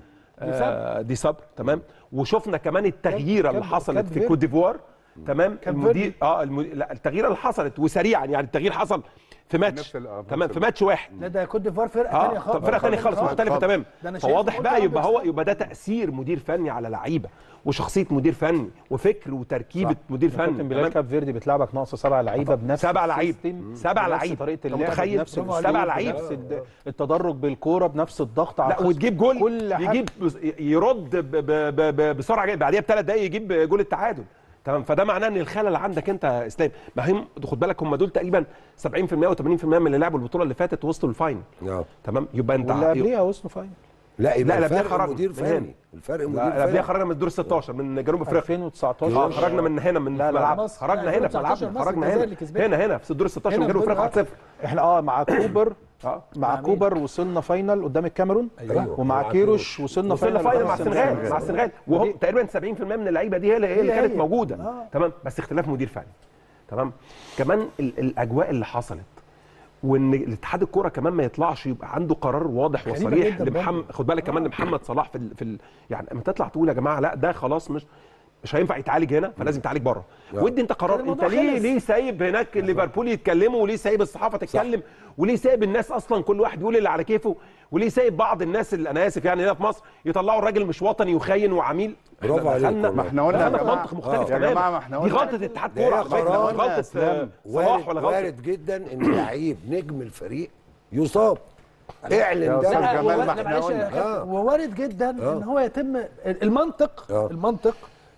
آه، دي صبر. تمام، وشفنا كمان التغييره اللي كاب- حصلت كاب في فيردي. كوت ديفوار. تمام، كاب المدير فيردي. اه المدير لا التغييره اللي حصلت وسريعا، يعني التغيير حصل في ماتش. نفس ال- آه، تمام، نفس في ال- ماتش واحد. لا ده كوت ديفوار فرقه اه ثانيه خالص. طب فرقه ثانيه خالص مختلفه خالص. تمام. ده أنا شايف فواضح قلت بقى أهو يبقى هو بيكسبوا. يبقى ده تاثير مدير فني على لعيبه، وشخصيه مدير فني، وفكر وتركيبه مدير كابتن فني. بلال تمام؟ كاب فيردي بتلعبك ناقص سبع لعيبه بنفس سبع لعيب. السيستم، سبع بنفس لعيب. طريقه أنت اللعب، متخيل؟ بنفس سبع الأسلوب، لعيب. بنفس الد- التدرج بالكوره، بنفس الضغط على لا الخصم. وتجيب جول، كل حاجة. يجيب يرد ب- ب- ب- ب- بسرعه جدا، بعديها بثلاث دقائق يجيب جول التعادل. تمام، فده معناه ان الخلل عندك انت يا اسلام. ما هم خد بالك هم دول تقريبا سبعين في المية و ثمانين في المية من اللي لعبوا البطوله اللي فاتت وصلوا الفاينل. آه. تمام، يبقى انت واللي قبليها وصلوا فاينل لا يبقى لا، لا، الفرق خرجنا مدير من فني، هنا. الفرق مدير لا قبلها فني. خرجنا من الدور ستاشر من جنوب افريقيا. ألفين وتسعتاشر اه خرجنا من هنا من لا، لا، ملعب، مصر. خرجنا لا، هنا في ألفين وتسعتاشر ملعبنا، مصر خرجنا الجزائر هنا اللي كسبتها. هنا هنا في الدور ستاشر من هنا جنوب في افريقيا الدور واحد صفر. احنا اه مع كوبر اه مع مين؟ كوبر وصلنا فاينل قدام الكاميرون. أيوة. ومع مع كيروش وصلنا وصلنا فاينل فاينل مع قدام السنغال مع السنغال وهم ودي- تقريبا سبعين في المية من اللعيبه دي هي اللي هي اللي هي كانت هي. موجوده. آه. تمام، بس اختلاف مدير فني. تمام، كمان ال- الاجواء اللي حصلت، وان الاتحاد الكوره كمان ما يطلعش يبقى عنده قرار واضح غريبة وصريح جداً لمحمد. خد بالك كمان لمحمد صلاح في ال... في ال... يعني اما تطلع تقول يا جماعه لا ده خلاص مش مش هينفع يتعالج هنا، فلازم يتعالج بره. ودي انت قرار، كان انت الموضوع ليه خلص. ليه سايب هناك ليفربول يتكلموا، وليه سايب الصحافه تتكلم، وليه سايب الناس اصلا كل واحد يقول اللي على كيفه، وليه سايب بعض الناس اللي انا اسف يعني هنا في مصر يطلعوا الراجل مش وطني وخاين وعميل. برافو إحنا عليك دخلنا- والله. ما احنا قلنا يا دخلنا في جماعة- منطق مختلف آه. يا تماما. جماعة ما احنا دي قلنا- غلطه اتحاد ده كوره هي على فكرة، قرار مش غلطه أسلام. آه، صلاح وارد, ولا غلطه. وارد جدا ان لعيب نجم الفريق يصاب. اعلن يا ده. أستاذ لا، جمال، هو- ما لا، احنا معلش يا قلنا. كابتن، آه. ووارد جدا آه. ان هو يتم المنطق آه. المنطق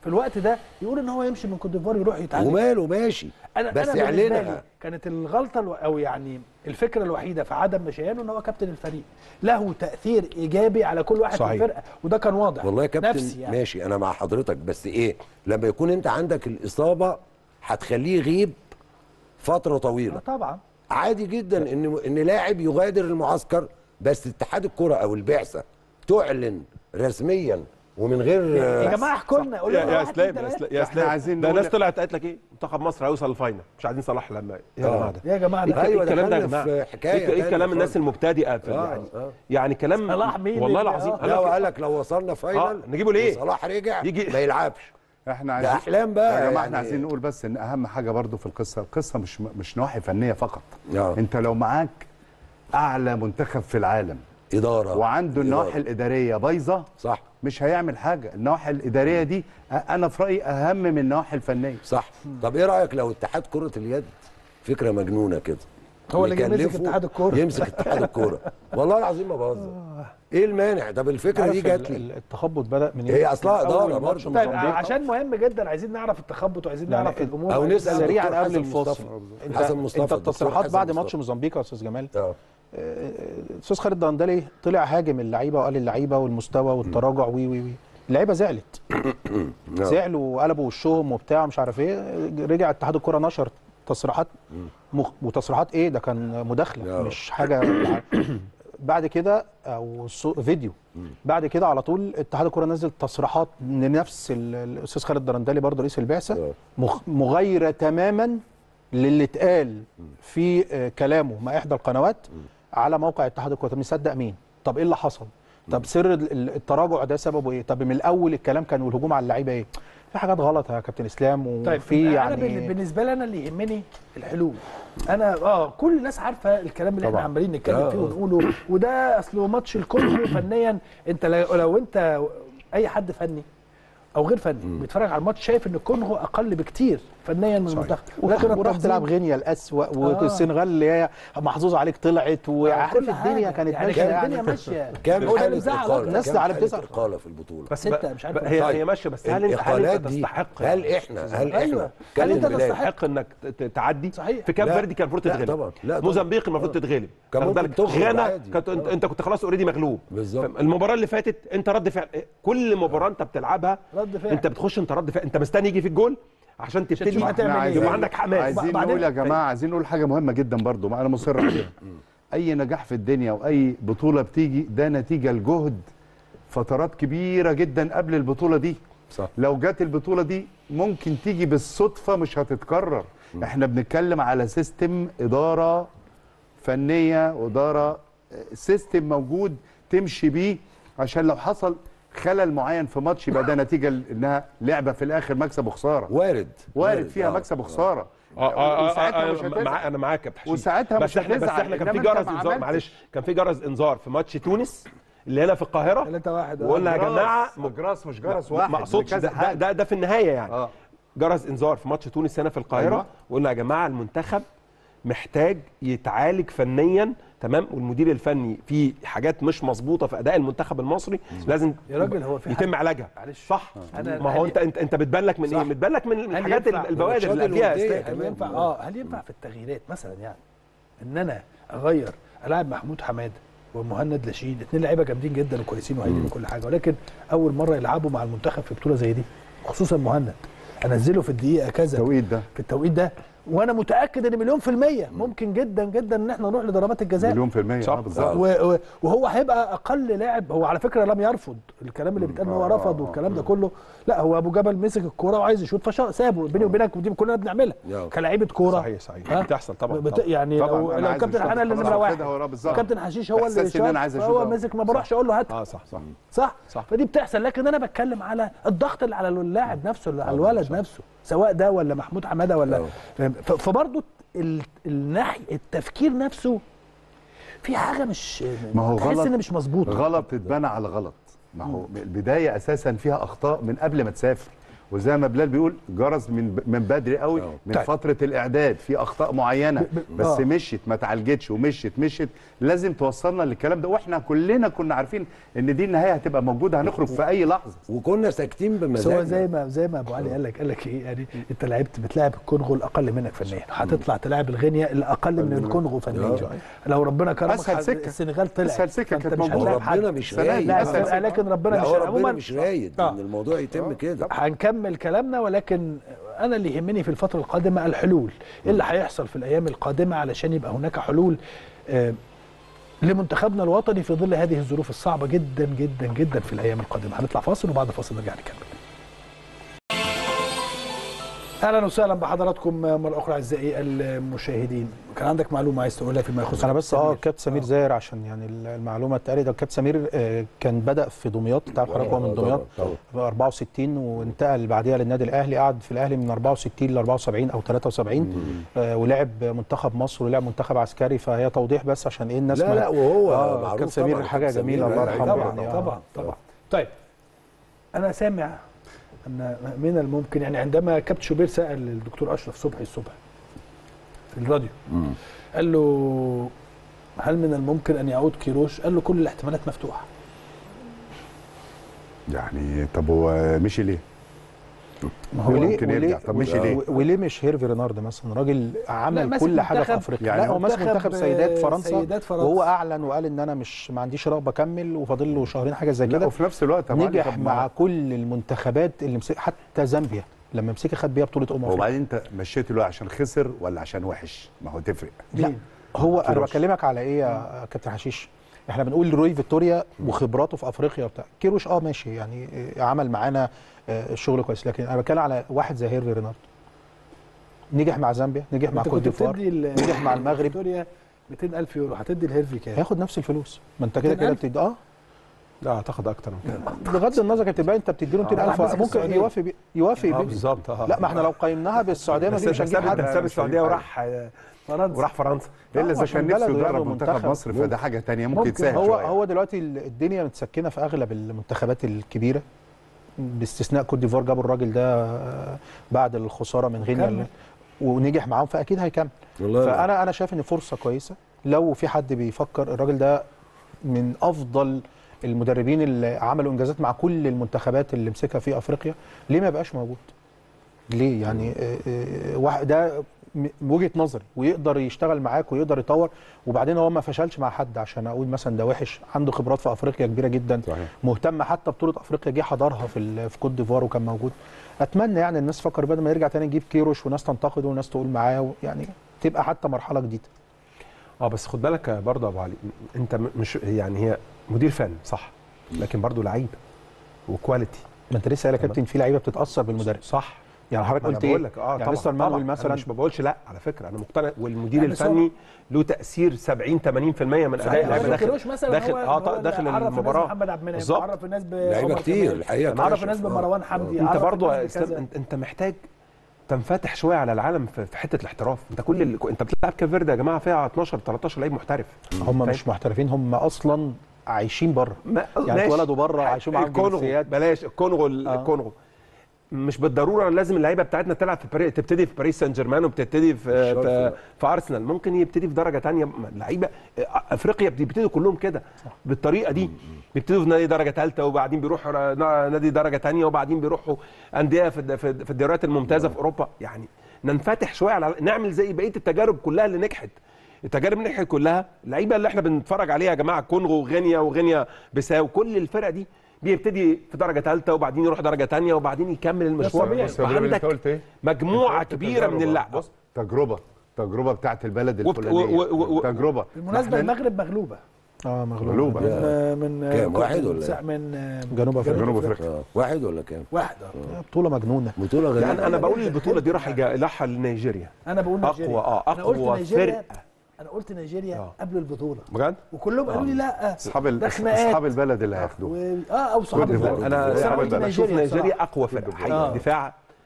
في الوقت ده يقول ان هو يمشي من كوت ديفوار يروح يتعلم. وماله ماشي انا بس أنا بالنسبة يعلنها. لي كانت الغلطه الو... او يعني الفكره الوحيده في عدم مشيانه ان هو كابتن الفريق، له تاثير ايجابي على كل واحد صحيح. في الفرقه، وده كان واضح. والله يا كابتن نفسي يعني. ماشي انا مع حضرتك، بس ايه لما يكون انت عندك الاصابه هتخليه يغيب فتره طويله. آه طبعا عادي جدا ان ان لاعب يغادر المعسكر، بس اتحاد الكره او البعثه تعلن رسميا ومن غير يا جماعه احكوا لنا قولوا يا لنا يا واحد، اسلام اتنين، يا تلاتة. اسلام يا احنا اسلام عايزين ده نقول- ناس طلعت قالت لك ايه منتخب مصر هيوصل الفاينل، مش عايزين صلاح لما ايه يا آه. جماعه ده يا جماعه ده ايه أيوة، الكلام ده يا دخلنا جماعه؟ في حكاية ايه إيه تانية كلام الناس خالص. المبتدئه في آه، يعني آه. يعني كلام صلاح مين والله اللي- العظيم آه. قال لا لك وقال لك لو وصلنا فاينل آه، نجيبه ليه؟ صلاح رجع يجي- ما يلعبش. احنا ده عايزين احلام بقى يا جماعه يعني. احنا عايزين نقول بس ان اهم حاجه برضو في القصه، القصه مش مش نواحي فنيه فقط. آه. انت لو معاك اعلى منتخب في العالم اداره وعنده النواحي إدارة. الاداريه بايظه صح مش هيعمل حاجه. النواحي الاداريه دي انا في رايي اهم من النواحي الفنيه. صح. طب ايه رايك لو اتحاد كره اليد، فكره مجنونه كده، هو اللي يمسك يكلفه اتحاد الكورة. يمسك اتحاد الكوره والله العظيم ما بهزر. ايه المانع؟ طب الفكره دي عارف جات ال- لي. ال- التخبط بدأ من هي أصلها من أول إدارة ماتش برضه. طيب موزمبيق. عشان مهم جدا عايزين نعرف التخبط وعايزين يعني نعرف الامور أو نسأل سريعا الدكتور قبل حسن الفاصل، مصطفى. انت حسن مصطفى، انت الدكتور التصريحات حسن بعد مصطفى. ماتش موزمبيق يا استاذ جمال، اه الاستاذ خالد الدندلي طلع هاجم اللعيبه وقال اللعيبه والمستوى والتراجع وي وي وي اللعيبه زعلت آه. زعلوا وقلبوا وشهم وبتاع مش عارف ايه. رجع اتحاد الكره نشر تصريحات مخ... وتصريحات ايه ده كان مداخله آه. مش حاجه. بعد كده او صو- فيديو بعد كده على طول اتحاد الكره نزل تصريحات من نفس ال- الاستاذ خالد الدرندلي برضه رئيس البعثه آه. مخ... مغايره تماما للي اتقال في آه، كلامه مع احدى القنوات على موقع اتحاد الكره. طب نصدق مين؟ طب ايه اللي حصل؟ طب سر ال- ال- التراجع ده سببه ايه؟ طب من الاول الكلام كان والهجوم على اللعيبه ايه؟ في حاجات غلط يا كابتن اسلام طيب وفي انا يعني بال- بالنسبه لي انا اللي يهمني الحلول. انا اه كل الناس عارفه الكلام اللي احنا طبعا. عمالين نتكلم آه. فيه ونقوله، وده اصله ماتش الكونغو فنيا. انت لو لو انت اي حد فني او غير فني بيتفرج على الماتش شايف ان الكونغو اقل بكتير فنيا من المنتخب، ولكن وراح التنظيم- تلعب غينيا الاسوأ والسنغال اللي هي محظوظ عليك طلعت وعارف كل الدنيا حاجة. كانت يعني ماشيه كانت الدنيا يعني ماشيه. كام هو ده اللي حاله مزعل اقاله؟ الناس كام على حالة بتسعة. اقاله في البطوله؟ بس ستة بقى- مش عارف بقى هي طيب. هي ماشيه، بس هل انت هل الإقالات انت دي، تستحق هل احنا هل احنا أيوة. هل كابتن أنت بلال تستحق انك ت- ت- تعدي صحيح. في كاب لا. فيردي كان المفروض لا تتغلب طبعا. لا طبعا. موزمبيق المفروض تتغلب كان واخد ممكن بالك؟ تخرج غانا عادي. كنت انت, انت كنت خلاص اوريدي مغلوب بالظبط. المباراه اللي فاتت انت رد فعل كل مباراه انت بتلعبها رد فعل. انت بتخش انت رد فعل انت مستني يجي في الجول عشان تبتدي تشوف هتعمل احنا إيه. عايزين يبقى عندك حماس عايزين بعدين- نقول يا جماعه عايزين نقول حاجه مهمه جدا برضو ما انا مصر عليها. اي نجاح في الدنيا واي بطوله بتيجي ده نتيجه لجهد فترات كبيره جدا قبل البطوله دي. صح. لو جت البطوله دي ممكن تيجي بالصدفه مش هتتكرر. احنا بنتكلم على سيستم اداره فنيه واداره سيستم موجود تمشي بيه عشان لو حصل خلل معين في ماتش يبقى ده نتيجه انها لعبه في الاخر مكسب وخساره. وارد وارد فيها آه. مكسب وخساره. اه اه وساعتها اه مش آه هتزعل. مع انا معاك يا بتحشيش وساعتها بس مش احنا بس هتزعل، احنا كان في إنما أنت جرس ما انذار عملتش. معلش كان في جرس انذار في ماتش تونس اللي هنا في القاهره ثلاثة واحد آه. وقلنا يا جماعه جراس مش جرس ما واحد ما اقصدش كذا ده, ده, حاجة. ده, ده في النهايه يعني اه جرس انذار في ماتش تونس هنا في القاهره أيوة. وقلنا يا جماعه المنتخب محتاج يتعالج فنيا تمام والمدير الفني في حاجات مش مظبوطه في اداء المنتخب المصري لازم يا راجل هو في يتم حد- علاجها معلش. صح أنا- ما هو هل- انت انت انت بتبان لك من صح. ايه بتبان لك من هل الحاجات ينفع البوادر اللي الماتشات فيها الودية استاذ هل كمان. ينفع اه هل ينفع في التغييرات مثلا يعني ان انا اغير العب محمود حماده ومهند لاشين اثنين لعيبه جامدين جدا وكويسين وهايلين وكل حاجه، ولكن اول مره يلعبوا مع المنتخب في بطوله زي دي خصوصا مهند انزله في الدقيقه كذا التوقيت ده في التوقيت ده وانا متاكد ان مليون في الميه ممكن جدا جدا ان احنا نروح لضربات الجزاء مليون في المية صح. اه بالظبط. و- و- وهو هيبقى اقل لاعب. هو على فكره لم يرفض الكلام اللي بيتقال ان هو رفض والكلام ده كله، لا هو ابو جبل مسك الكوره وعايز يشوط فسابه. بيني وبينك ودي كلنا بنعملها يا. كلاعيبه كوره. صحيح صحيح ها؟ بتحصل طبعا بت... طبعاً. يعني طبعاً. لو أنا لو عايز كابتن أشوط حنان اللي خلاص نمره واحد واخدها وراه بالظبط. كابتن حشيش هو اللي إحساس إن أنا شاط، عايز فهو أشوط. ماسك ما بروحش اقول له هات. اه صح صح صح؟ صح. فدي بتحصل، لكن انا بتكلم على الضغط اللي على اللاعب نفسه اللي على الولد نفسه سواء ده ولا محمود حماده ولا أه. فاهم؟ ف- فبرضه ال- الناحيه التفكير نفسه في حاجه مش ما هو تحس غلط. ان مش مظبوط. غلط اتبنى على غلط. ما هو البدايه اساسا فيها اخطاء من قبل ما تسافر، وزي ما بلال بيقول جرس من من بدري قوي أوه. من طيب. فتره الاعداد في اخطاء معينه بس آه. مشيت ما اتعالجتش ومشيت مشيت لازم توصلنا للكلام ده، واحنا كلنا كنا عارفين ان دي النهايه هتبقى موجوده، هنخرج في اي لحظه. وكنا ساكتين بس بمزاج. هو زي ما زي ما ابو علي قال لك قال لك ايه يعني انت لعبت بتلاعب الكونغو الاقل منك فنيا، هتطلع تلاعب الغينيا الاقل من الكونغو فنيا. لو ربنا كرمك أسهل سكة. السنغال طلعت أسهل سكة فأنت كانت مش موجودة. هتلاعب حد. ربنا مش سلام. رايد. لا أسهل بس- سكة. لكن ربنا لا مش هو ربنا عموما مش رايد آه. ان الموضوع يتم كده. هنكمل كلامنا، ولكن انا اللي يهمني في الفتره القادمه الحلول. ايه اللي هيحصل في الايام القادمه علشان يبقى هناك حلول آه لمنتخبنا الوطني في ظل هذه الظروف الصعبه جدا جدا جدا في الايام القادمه. هنطلع فاصل وبعد فاصل نرجع نكمل. اهلا وسهلا بحضراتكم مره اخرى اعزائي المشاهدين. كان عندك معلومه عايز تقولها فيما يخص انا بس اه كابتن سمير آه. زاهر عشان يعني المعلومه اتقالت. كابتن سمير آه كان بدا في دمياط، تعرف حضرتك هو من دمياط في أربعة وستين وانتقل بعديها للنادي الاهلي، قعد في الاهلي من أربعة وستين ل أربعة وسبعين او ثلاثة وسبعين آه ولعب منتخب مصر ولعب منتخب عسكري. فهي توضيح بس عشان ايه الناس لا ما لا وهو آه معروف كابتن سمير طبعاً. حاجه كابتن جميله سمير الله لعيب يرحمه طبعا يعني. طبعا طبعا. طيب انا سامع ان من الممكن يعني عندما كابتن شوبير سال الدكتور اشرف صبحي الصبح في الراديو مم. قال له هل من الممكن ان يعود كيروش؟ قال له كل الاحتمالات مفتوحه. يعني طب هو مشي ليه؟ ما هو وليه ممكن يرجع. وليه طب مشي ليه؟ وليه مش هيرفي رينارد مثلا؟ راجل عمل ماسك كل حاجه في منتخب- افريقيا. يعني لا هو ماسك منتخب منتخب سيدات فرنسا, سيدات فرنسا. وهو اعلن وقال ان انا مش ما عنديش رغبه اكمل وفاضل له شهرين حاجه زي لا كده. وفي نفس الوقت طبعا نجح مع كل المنتخبات اللي مسك، حتى زامبيا لما مسكها خد بيها بطوله امم افريقيا. وبعدين انت مشيته له عشان خسر ولا عشان وحش؟ ما هو تفرق. لا هو انا كيروش. بكلمك على ايه يا كابتن حشيش؟ احنا بنقول روي فيكتوريا وخبراته في افريقيا وبتاع. كيروش اه ماشي يعني عمل معانا شغل كويس، لكن انا بتكلم على واحد زي هيرفي رينارد نجح مع زامبيا، نجح مع انت كوت كنت ديفوار، بتدي نجح مع المغرب. فيكتوريا مئتين ألف يورو، هتدي الهيرفي كام؟ هياخد نفس الفلوس. ما انت كده كده مئتين ألف؟ بتدي اه لا اعتقد اكتر من كده. بغض النظر كانت تبقى انت بتدي له مئتين ألف مسك ممكن السعودية. يوافق بي... يوافق اه بي... بالظبط. اه لا ما احنا لو قيمناها بالسعوديه ما بس دي مش هنجيب ساب حد. ساب السعوديه وراح فرنسا وراح فرنسا. الا اذا عشان كان نفسه بلده يدرب ياخد منتخب منتخب. مصر فده حاجه ثانيه ممكن ممكن. يتسهل هو شويه. هو دلوقتي الدنيا متسكنه في اغلب المنتخبات الكبيره باستثناء كوت ديفوار. جابوا الراجل ده بعد الخساره من غينيا كمل. ونجح معاهم فاكيد هيكمل. والله فانا انا شايف ان فرصه كويسه لو في حد بيفكر. الراجل ده من افضل المدربين اللي عملوا انجازات مع كل المنتخبات اللي مسكها في افريقيا. ليه ما يبقاش موجود؟ ليه يعني آه، آه، واحد ده م- وجهه نظري ويقدر يشتغل معاك ويقدر يطور. وبعدين هو ما فشلش مع حد عشان اقول مثلا ده وحش. عنده خبرات في افريقيا كبيره جدا. صحيح. مهتم حتى بطوله افريقيا جه حضرها في ال- في كوت ديفوار وكان موجود. اتمنى يعني الناس تفكر بدل ما يرجع تاني نجيب كيروش وناس تنتقده وناس تقول معاه يعني تبقى حتى مرحله جديده. اه بس خد بالك برضه يا ابو علي، انت م- مش يعني هي مدير فن صح، لكن برضه لعيب وكواليتي. ما انت لسه قايل يا كابتن في لعيبه بتتاثر بالمدرب. صح. يعني حضرتك ما أنا قلت بقول ايه؟ لك اه يعني طبعا مستر طبعا. مانويل أنا مثلا مش ما بقولش لا على فكره، انا مقتنع والمدير يعني بس هو- الفني له تاثير سبعين ثمانين في المية من اداء اللعيبه داخل كيروش مثلا داخل هو اه هو طبعا داخل اللي عرف الناس المباراه محمد عبد المنعم، بالظبط. عرف الناس لعيبه بعمر كتير كمال، الحقيقه عرف كشف. الناس بمروان حمدي، انت عرف برضه الناس بكذا. انت, انت محتاج تنفتح شويه على العالم في في حته الاحتراف. انت كل ال... انت بتلعب كافيردي يا جماعه فيها اتناشر تلتاشر لعيب محترف. هم مش محترفين، هم اصلا عايشين بره. ما... يعني ماشي. اتولدوا بره عايشين معاهم الكونغو جنسيات. بلاش الكونغو آه. الكونغو مش بالضروره لازم اللعيبه بتاعتنا تلعب في باريس، تبتدي في باريس سان جيرمان وبتبتدي في في, في ارسنال. ممكن يبتدي في درجه ثانيه. اللعيبه افريقيا بيبتدوا كلهم كده بالطريقه دي. بيبتدوا في نادي درجه ثالثه وبعدين بيروحوا نادي درجه ثانيه وبعدين بيروحوا انديه في في الدوريات الممتازه في اوروبا. يعني ننفتح شويه على نعمل زي بقيه التجارب كلها اللي نجحت. التجارب اللي نجحت كلها اللعيبه اللي احنا بنتفرج عليها يا جماعه، الكونغو وغينيا وغينيا بيساو، كل الفرق دي بيبتدي في درجه ثالثه وبعدين يروح درجه ثانيه وبعدين يكمل المشوار. طبيعي. بص يا بلال، انت قلت ايه؟ مجموعه أنت قلت كبيره من تجربة. اللعب. بص تجربه تجربه بتاعت البلد وبت- الفلانيه و- و- و- تجربه. بالمناسبه إحنا المغرب مغلوبه اه مغلوبه مغلوبة. من من كام؟ واحد ولا من جنوب افريقيا. جنوب افريقيا آه. واحد ولا كام؟ واحد اه. بطوله مجنونه. بطوله غريبه. يعني انا بقول البطوله دي راح يجا- راحها لنيجيريا. انا بقول نيجيريا. اقوى اه أنا قلت اقوى نيجيريا. فرقه انا قلت نيجيريا آه. قبل البطوله بجد. وكلهم قالوا لي لا اصحاب ال- ده خناقات. اصحاب البلد اللي هياخدوها. و... اه او صحاب كوت ديفوار. البلد. انا بس أنا قلت بشوف نيجيريا بصراحة. اقوى فرقه آه. حقيقه. دفاع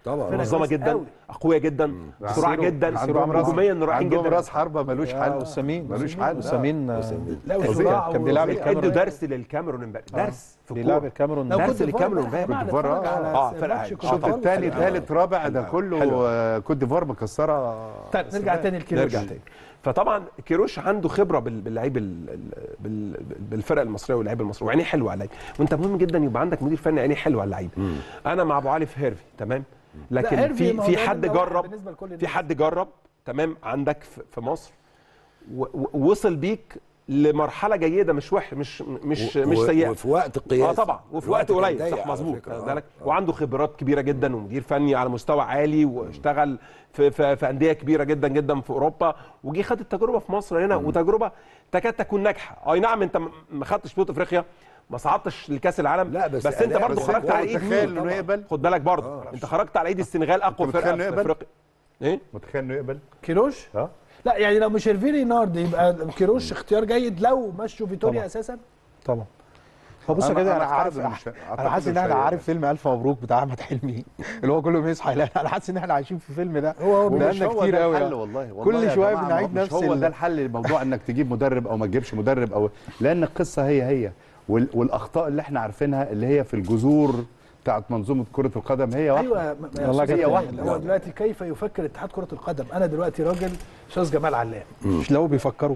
طبعا منظمه جدا أوي. اقوياء جدا سرعه جدا هجوميا رايحين عندهم جدا. راس حربه ملوش حل وسامين ملوش حل وسامين لا فظيع. وسرعة كان بيلعب و- الكاميرون. ادوا درس للكاميرون امبارح درس في بيلعب الكوره. الكاميرون. لو درس كنت للكاميرون امبارح امبارح. كنت بتفرج على اه فرقة ماتش عادي. كوت ديفوار الثاني وفرقة. ثالث رابع ده كله حلو. آه، كوت ديفوار مكسره. طيب نرجع تاني لكيروش. نرجع تاني. فطبعا كيروش عنده خبره بال- باللعيب ال- ال- بال- بالفرق المصريه واللعيب المصري وعينيه حلوه على اللعيب، وانت مهم جدا يبقى عندك مدير فني عينيه حلوه على اللعيب. انا مع ابو علي في هيرفي تمام، لكن هيرفي في ما هو في ده حد نمرة واحد جرب بالنسبة لكل الناس. في حد جرب تمام عندك في في مصر و- و- ووصل بيك لمرحله جيده مش وحش مش مش و- مش و- سيئه. وفي وقت قياسي. اه طبعا وفي وقت الوقت قليل كان ضيق صح على مظبوط فكرة. خد آه، بالك آه. وعنده خبرات كبيره جدا ومدير فني على مستوى عالي واشتغل في في, في انديه كبيره جدا جدا في اوروبا وجي خد التجربه في مصر هنا وتجربه تكاد تكون ناجحه. اي نعم انت م- ما خدتش بطوله افريقيا ما صعدتش لكاس العالم لا، بس بس انت أداء برضه بس خرجت هو على ايد متخيل مين؟ انه يقبل؟ خد بالك برضه انت خرجت على ايد السنغال اقوى أنت متخيل فرقه إنه في يقبل؟ افريقيا. ايه متخيل انه يقبل؟ كيروش؟ اه لا يعني لو مش هيرفيني النهارده يبقى كيروش اختيار جيد لو مشوا فيتوريا طبعا. اساسا. طبعا. هو بص أنا- كده أنا انا أعتقد عارف إنه مش- انا أعتقد حاسس ان إنه احنا مش عارف فيلم الف مبروك بتاع احمد حلمي اللي هو كله بيصحى يلاقي. انا حاسس ان احنا عايشين في الفيلم ده هو هو ومش بقالنا هو كتير ده قوي الحل يعني. والله والله كل يا شويه جماعة، بنعيد مش نفس هو ال- ده الحل الموضوع انك تجيب مدرب او ما تجيبش مدرب او لان القصه هي هي وال- والاخطاء اللي احنا عارفينها اللي هي في الجذور بتاعت منظومه كره القدم هي واحده. ايوه م- يا والله أستاذ هي جمال، واحدة. هو دلوقتي كيف يفكر اتحاد كره القدم؟ انا دلوقتي راجل استاذ جمال علام مش لو بيفكروا.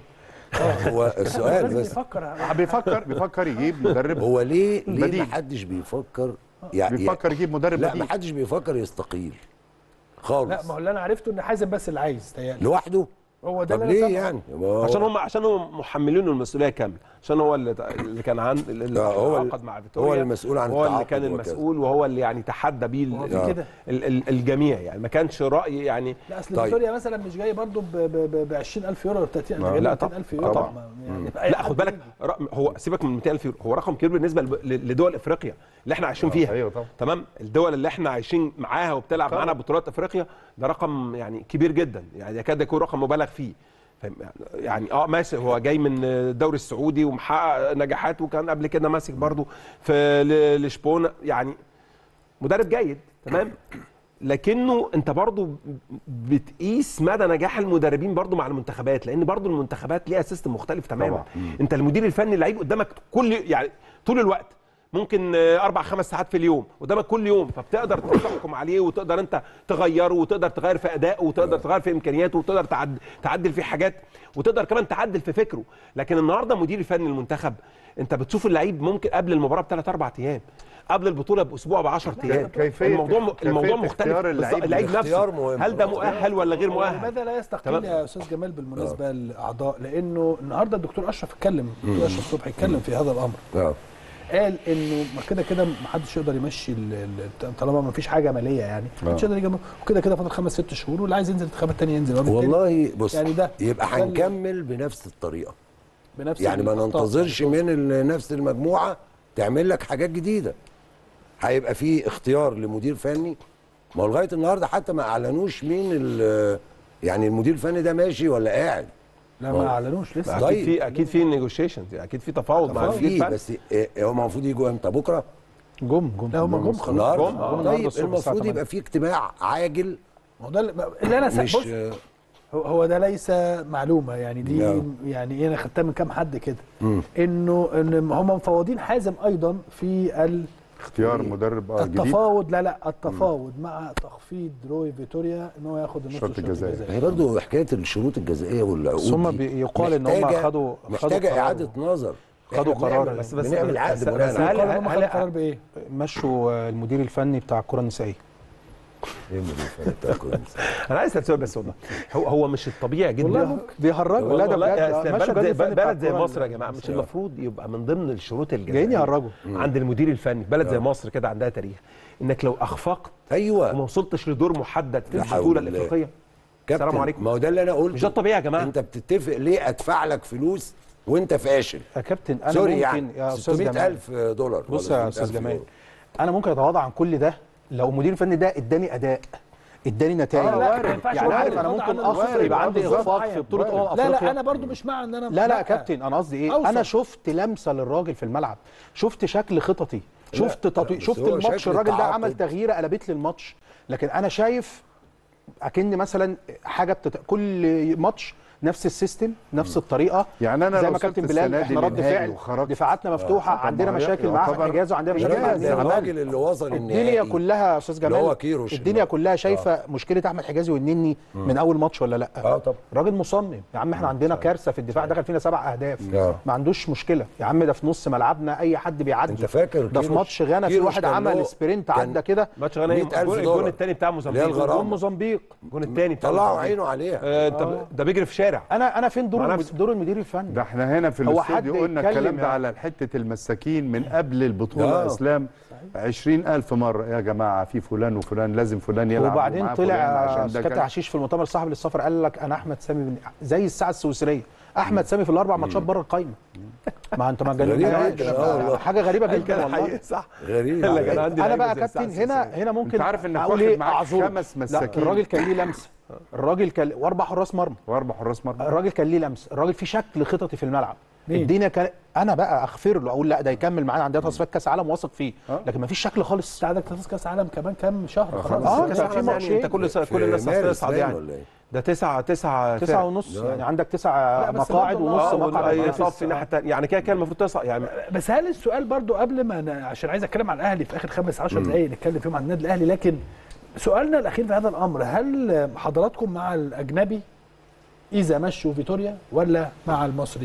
هو السؤال لازم بس يفكر. بيفكر بيفكر يجيب مدرب هو ليه ليه بديل. ما حدش بيفكر يعني بيفكر يجيب مدرب لا بديل. ما حدش بيفكر يستقيل خالص لا ما هو اللي انا عرفته ان حازم بس اللي عايز تهيألي. لوحده. هو ده طب اللي أنا ليه سامعه. يعني؟ ما هو- عشان هم عشان هم محملينه المسؤوليه كامله عشان هو اللي اللي كان عند اللي آه، هو ال- تعاقد مع فيتوريا هو المسؤول عن هو اللي التعاقد كان وكذا. المسؤول وهو اللي يعني تحدى بيه ال- هو في ال- كده. ال- ال- الجميع يعني ما كانش راي يعني لا اصل طيب. فيتوريا مثلا مش جاي برضه ب عشرين ألف يورو ولا ثلاثين ألف لا، جاي لا ب طبعا. مئتين ألف يورو طبعا. ما- يعني أي لا حد خد بالك يجي. رقم هو سيبك من مئتين ألف يورو هو رقم كبير بالنسبه لب- ل- لدول افريقيا اللي احنا عايشين فيها ايوه طبعا. تمام الدول اللي احنا عايشين معاها وبتلعب طبعا. معانا بطولات افريقيا ده رقم يعني كبير جدا يعني يكاد يكون رقم مبالغ فيه فاهم؟ يعني اه ماشي هو جاي من الدوري السعودي ومحقق نجاحات وكان قبل كده ماسك برضو في ل- لشبونه يعني مدرب جيد تمام لكنه انت برضو بتقيس مدى نجاح المدربين برضو مع المنتخبات لان برضو المنتخبات ليها سيستم مختلف تماما طبعا. انت المدير الفني اللعيب قدامك كل يعني طول الوقت ممكن آه، اربع خمس ساعات في اليوم قدامك كل يوم فبتقدر تحكم عليه وتقدر انت تغيره وتقدر تغير في ادائه وتقدر تغير في امكانياته وتقدر تعد تعدل في حاجات وتقدر كمان تعدل في فكره لكن النهارده مدير الفني المنتخب انت بتشوف اللعيب ممكن قبل المباراه بثلاث اربع ايام قبل البطوله باسبوع ب عشرة ايام كيفية- الموضوع كيفية الموضوع مختلف اختيار اللعيب. بالظبط، اللعيب الاختيار نفسه مهم. هل ده مؤهل ولا غير هو مؤهل لماذا لا يستقيل تمام. يا استاذ جمال بالمناسبه للاعضاء؟ لانه النهارده الدكتور اشرف اتكلم الدكتور اشرف صبحي اتكلم في هذا الامر. آه. قال انه ما كده كده ما حدش يقدر يمشي ال- ال- طالما ما فيش حاجه ماليه يعني ما حدش يقدر يجمع وكده كده فاضل خمس ست شهور واللي عايز ينزل الانتخابات الثانيه ينزل وبالتالي والله بص يعني ده يبقى ده ال- هنكمل بنفس الطريقه بنفس يعني ما الأخطاء. ننتظرش من ال- نفس المجموعه تعمل لك حاجات جديده هيبقى في اختيار لمدير فني ما هو لغايه النهارده حتى ما اعلنوش مين ال- يعني المدير الفني ده ماشي ولا قاعد لا ما اعلنوش لسه اكيد طيب. في اكيد في نيجوشيشنز اكيد في تفاوض مع ما المدير في الفني بس إيه، هو المفروض يجوا امتى بكره جم جم لا هم جم خلاص النهارده جم. آه، النهاردة طيب الصبح الساعة المفروض تمانية. يبقى في اجتماع عاجل ما هو ده اللي اللي انا مش بص هو- هو ده ليس معلومه يعني دي لا. يعني ايه انا خدتها من كام حد كده انه ان هم مفوضين حازم ايضا في ال- اختيار مدرب آه، جديد التفاوض لا لا التفاوض مع تخفيض روي فيتوريا ان هو ياخد النص الشرط الشرط الجزائي. الجزائي هي برضه حكايه الشروط الجزائيه والعقود ثم دي بيقال ان هم محتاجة- خدوا خدوا محتاجه قرار. اعاده نظر خدوا إحنا قرار. بنعمل- بس- بس- بنعمل عقد بس- بناء بس على هل- قالوا هم هل- خدوا قرار بايه؟ مشوا المدير الفني بتاع الكره النسائيه. إيه المدير الفني بتاع الكورة؟ انا عايز اسال سؤال بس والله هو هو مش الطبيعي جدا والله ممكن. بيهرجوا لا ده والله بجد أصل مشوا بلد جاد زي الفني بتاع بلد زي الكرة مصر يا جماعه مش المفروض يبقى من ضمن الشروط الجزائيه جايين يهرجوا عند المدير الفني بلد زي مصر كده عندها تاريخ انك لو اخفقت ايوه وما وصلتش لدور محدد في لا حول البطوله الله. الافريقيه كابتن، السلام عليكم ما هو ده اللي انا قلته مش ده الطبيعي يا جماعه انت بتتفق ليه ادفع لك فلوس وانت فاشل يا كابتن انا سوري ممكن يعني يا استاذ ستمائة جمال ألف دولار بص ولا يا استاذ ستمائة ألف جمال يورو. انا ممكن اتغاضى عن كل ده لو المدير الفني ده اداني اداء اداني نتائج آه، لا، ما ينفعش يعني واحد عارف انا يتغاضى ممكن عن اخسر الوارد. يبقى عندي بالظبط. اخفاق في بطوله امم لا افريقيا لا انا برضو مش مع ان انا لا لا يا كابتن انا قصدي ايه أوصل. انا شفت لمسه للراجل في الملعب شفت شكل خططي شفت تطويق، شفت الماتش الراجل ده عمل تغييره قلبت لي الماتش. لكن انا شايف اكن مثلا حاجه بتت... كل ماتش نفس السيستم نفس الطريقه. يعني انا زي لو ما كابتن وصلت بلال السنة احنا دي رد للنهائي فعل دفاعاتنا مفتوحه، آه. عندنا طب ما هي مشاكل مع احمد يعتبر- حجازي وعندنا مشاكل مع لا، عبد الرحمن. الراجل اللي وصل النهائي الدنيا كلها يا استاذ جمال اللي هو كيروش الدنيا كلها شايفه آه. مشكله احمد حجازي والنني من اول ماتش ولا لا؟ اه طبعا. راجل مصمم يا عم، احنا عندنا كارثه في الدفاع، دخل فينا سبع اهداف آه. ما عندوش مشكله يا عم، ده في نص ملعبنا اي حد بيعدي. انت فاكر ده في كيروش- ماتش غانا في كيروش واحد كان عمل له- سبرنت كان عدى كده ماتش غانا مئة ألف الجون دولار. الجون الثاني بتاع موزمبيق، اللي هي الغرامة. جون موزمبيق. الجون الثاني بتاع طلعوا موزمبيق. عينه عليها. آه، انت ده بيجري في شارع. انا انا فين دور مع الم- نفسه. دور المدير الفني؟ ده احنا هنا في هو حد الاستوديو قلنا يتكلم الكلام ده يعني. على حته المساكين من قبل البطوله آه. اسلام عشرين ألف مره يا جماعه، في فلان وفلان لازم فلان يلعب وبعدين ومعاه طلع فلان عشان ده كابتن كان- عشيش في المؤتمر الصحفي للسفر قال لك انا احمد سامي من زي الساعه السويسريه، احمد سامي في الاربع ماتشات بره القايمه. ما انت ما غريبة جنناش جدا، آه والله. حاجه غريبه جدا والله. حقيقي صح. غريب. قال لك انا عندي انا لعيبة بقى زي كابتن الساعة هنا السويسرية. هنا ممكن انت عارف انك اقول واخد ايه معاك اعذره. خمس لا مساكين. الراجل كان ليه لمسه، الراجل كان واربع حراس مرمى، واربع حراس مرمى. الراجل كان ليه لمسه، الراجل في شكل خططي في الملعب. الدنيا كان انا بقى اغفر له اقول لا ده يكمل معانا، عندنا تصفيات كاس عالم واثق فيه، لكن ما فيش شكل خالص. انت عندك تصفيات كاس عالم كمان كام شهر خلاص. اه كاس ده العالم في يعني ماتشين انت كل سنة كل الناس هتصعد يعني. ده تسعة تسعة تسعة ونص يعني عندك تسع لا، بس مقاعد برضه ونص اه مقعد يصف في الناحيه الثانيه يعني كده كان المفروض تصعد يعني. بس هل السؤال برضو قبل ما أنا عشان عايز اتكلم عن الاهلي في اخر خمس عشر دقائق نتكلم فيهم عن النادي الاهلي، لكن سؤالنا الاخير في هذا الامر، هل حضراتكم مع الاجنبي اذا مشوا فيتوريا ولا مع المصري؟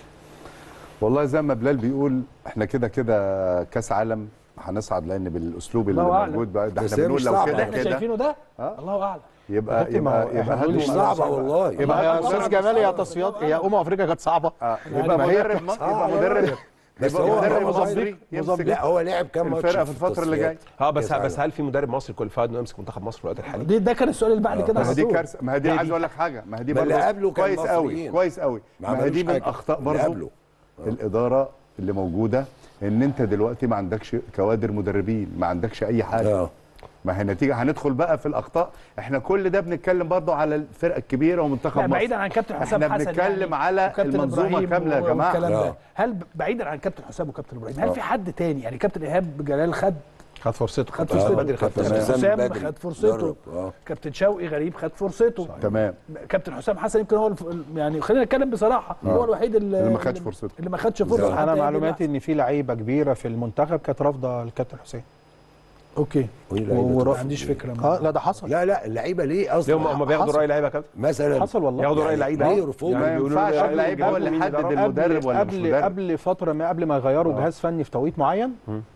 والله زي ما بلال بيقول احنا كده كده كاس عالم هنصعد، لان بالاسلوب اللي الله أعلم. موجود بقى ده بس احنا هي بنقول مش لو صعبة. اللي كده احنا كده شايفينه ده آه. الله اعلم. يبقى كابتن، ما يبقى هو يبقى إحنا هات مش صعبه والله. يبقى يا هات استاذ مدرب جمال يا صعب. تصفيات يا امم افريقيا كانت صعبه. آه. يعني يبقى ما هي مدرب كانت يبقى صعبة. مدرب بس يبقى هو مدرب موزمبيق- مصري يمسك لا هو لعب كام ماتش الفرقه في الفتره اللي جايه. اه بس كأس بس عالم. هل في مدرب مصري كواليفايد انه يمسك منتخب مصر في الوقت الحالي؟ دي ده كان السؤال اللي بعد كده ما على هي دي طول. كارثه، ما هي دي هي عايز دي. اقول لك حاجه، ما هي دي ما اللي برضه قبله كان كويس قوي مصريين. كويس قوي. ما ما هي دي عملوش من حاجة. اخطاء اللي برضه قبله. الاداره اللي موجوده، ان انت دلوقتي ما عندكش كوادر مدربين، ما عندكش اي حاجه. اه ما هي نتيجه هندخل بقى في الاخطاء. احنا كل ده بنتكلم برضه على الفرقه الكبيره ومنتخب لا مصر. بعيدا عن كابتن حسام احنا حسن بنتكلم يعني على وكابتن المنظومه إبراهيم كامله يا جماعه. والكلام ده. آه. هل ب- بعيدا عن كابتن حسام وكابتن ابراهيم، هل آه. في حد تاني يعني كابتن ايهاب جلال خد خد فرصته خد آه. فرصته، بدري خد كابتن فرصته. حسام بدري. خد فرصته، ضرب. آه. كابتن شوقي غريب خد فرصته، تمام. كابتن حسام حسن يمكن هو الف... يعني خلينا نتكلم بصراحه هو الوحيد اللي اللي ما خدش فرصته. اللي ما خدش فرصه. انا حتى معلوماتي يجي ان في لعيبه كبيره في المنتخب كانت رافضه الكابتن حسين. اوكي ما عنديش فكره. اه لا ده حصل. لا لا اللعيبه ليه ليه اصلا هم بياخدوا حصل. راي لعيبه يا كابتن؟ مثلا حصل والله. ياخدوا راي يعني لعيبه ليه يرفضوا؟ ما بيقولوا ينفعش له اللعيب هو اللي مين يحدد يدرب؟ المدرب ولا مش قبل مدرب. قبل فتره ما قبل ما يغيروا آه. جهاز فني في توقيت معين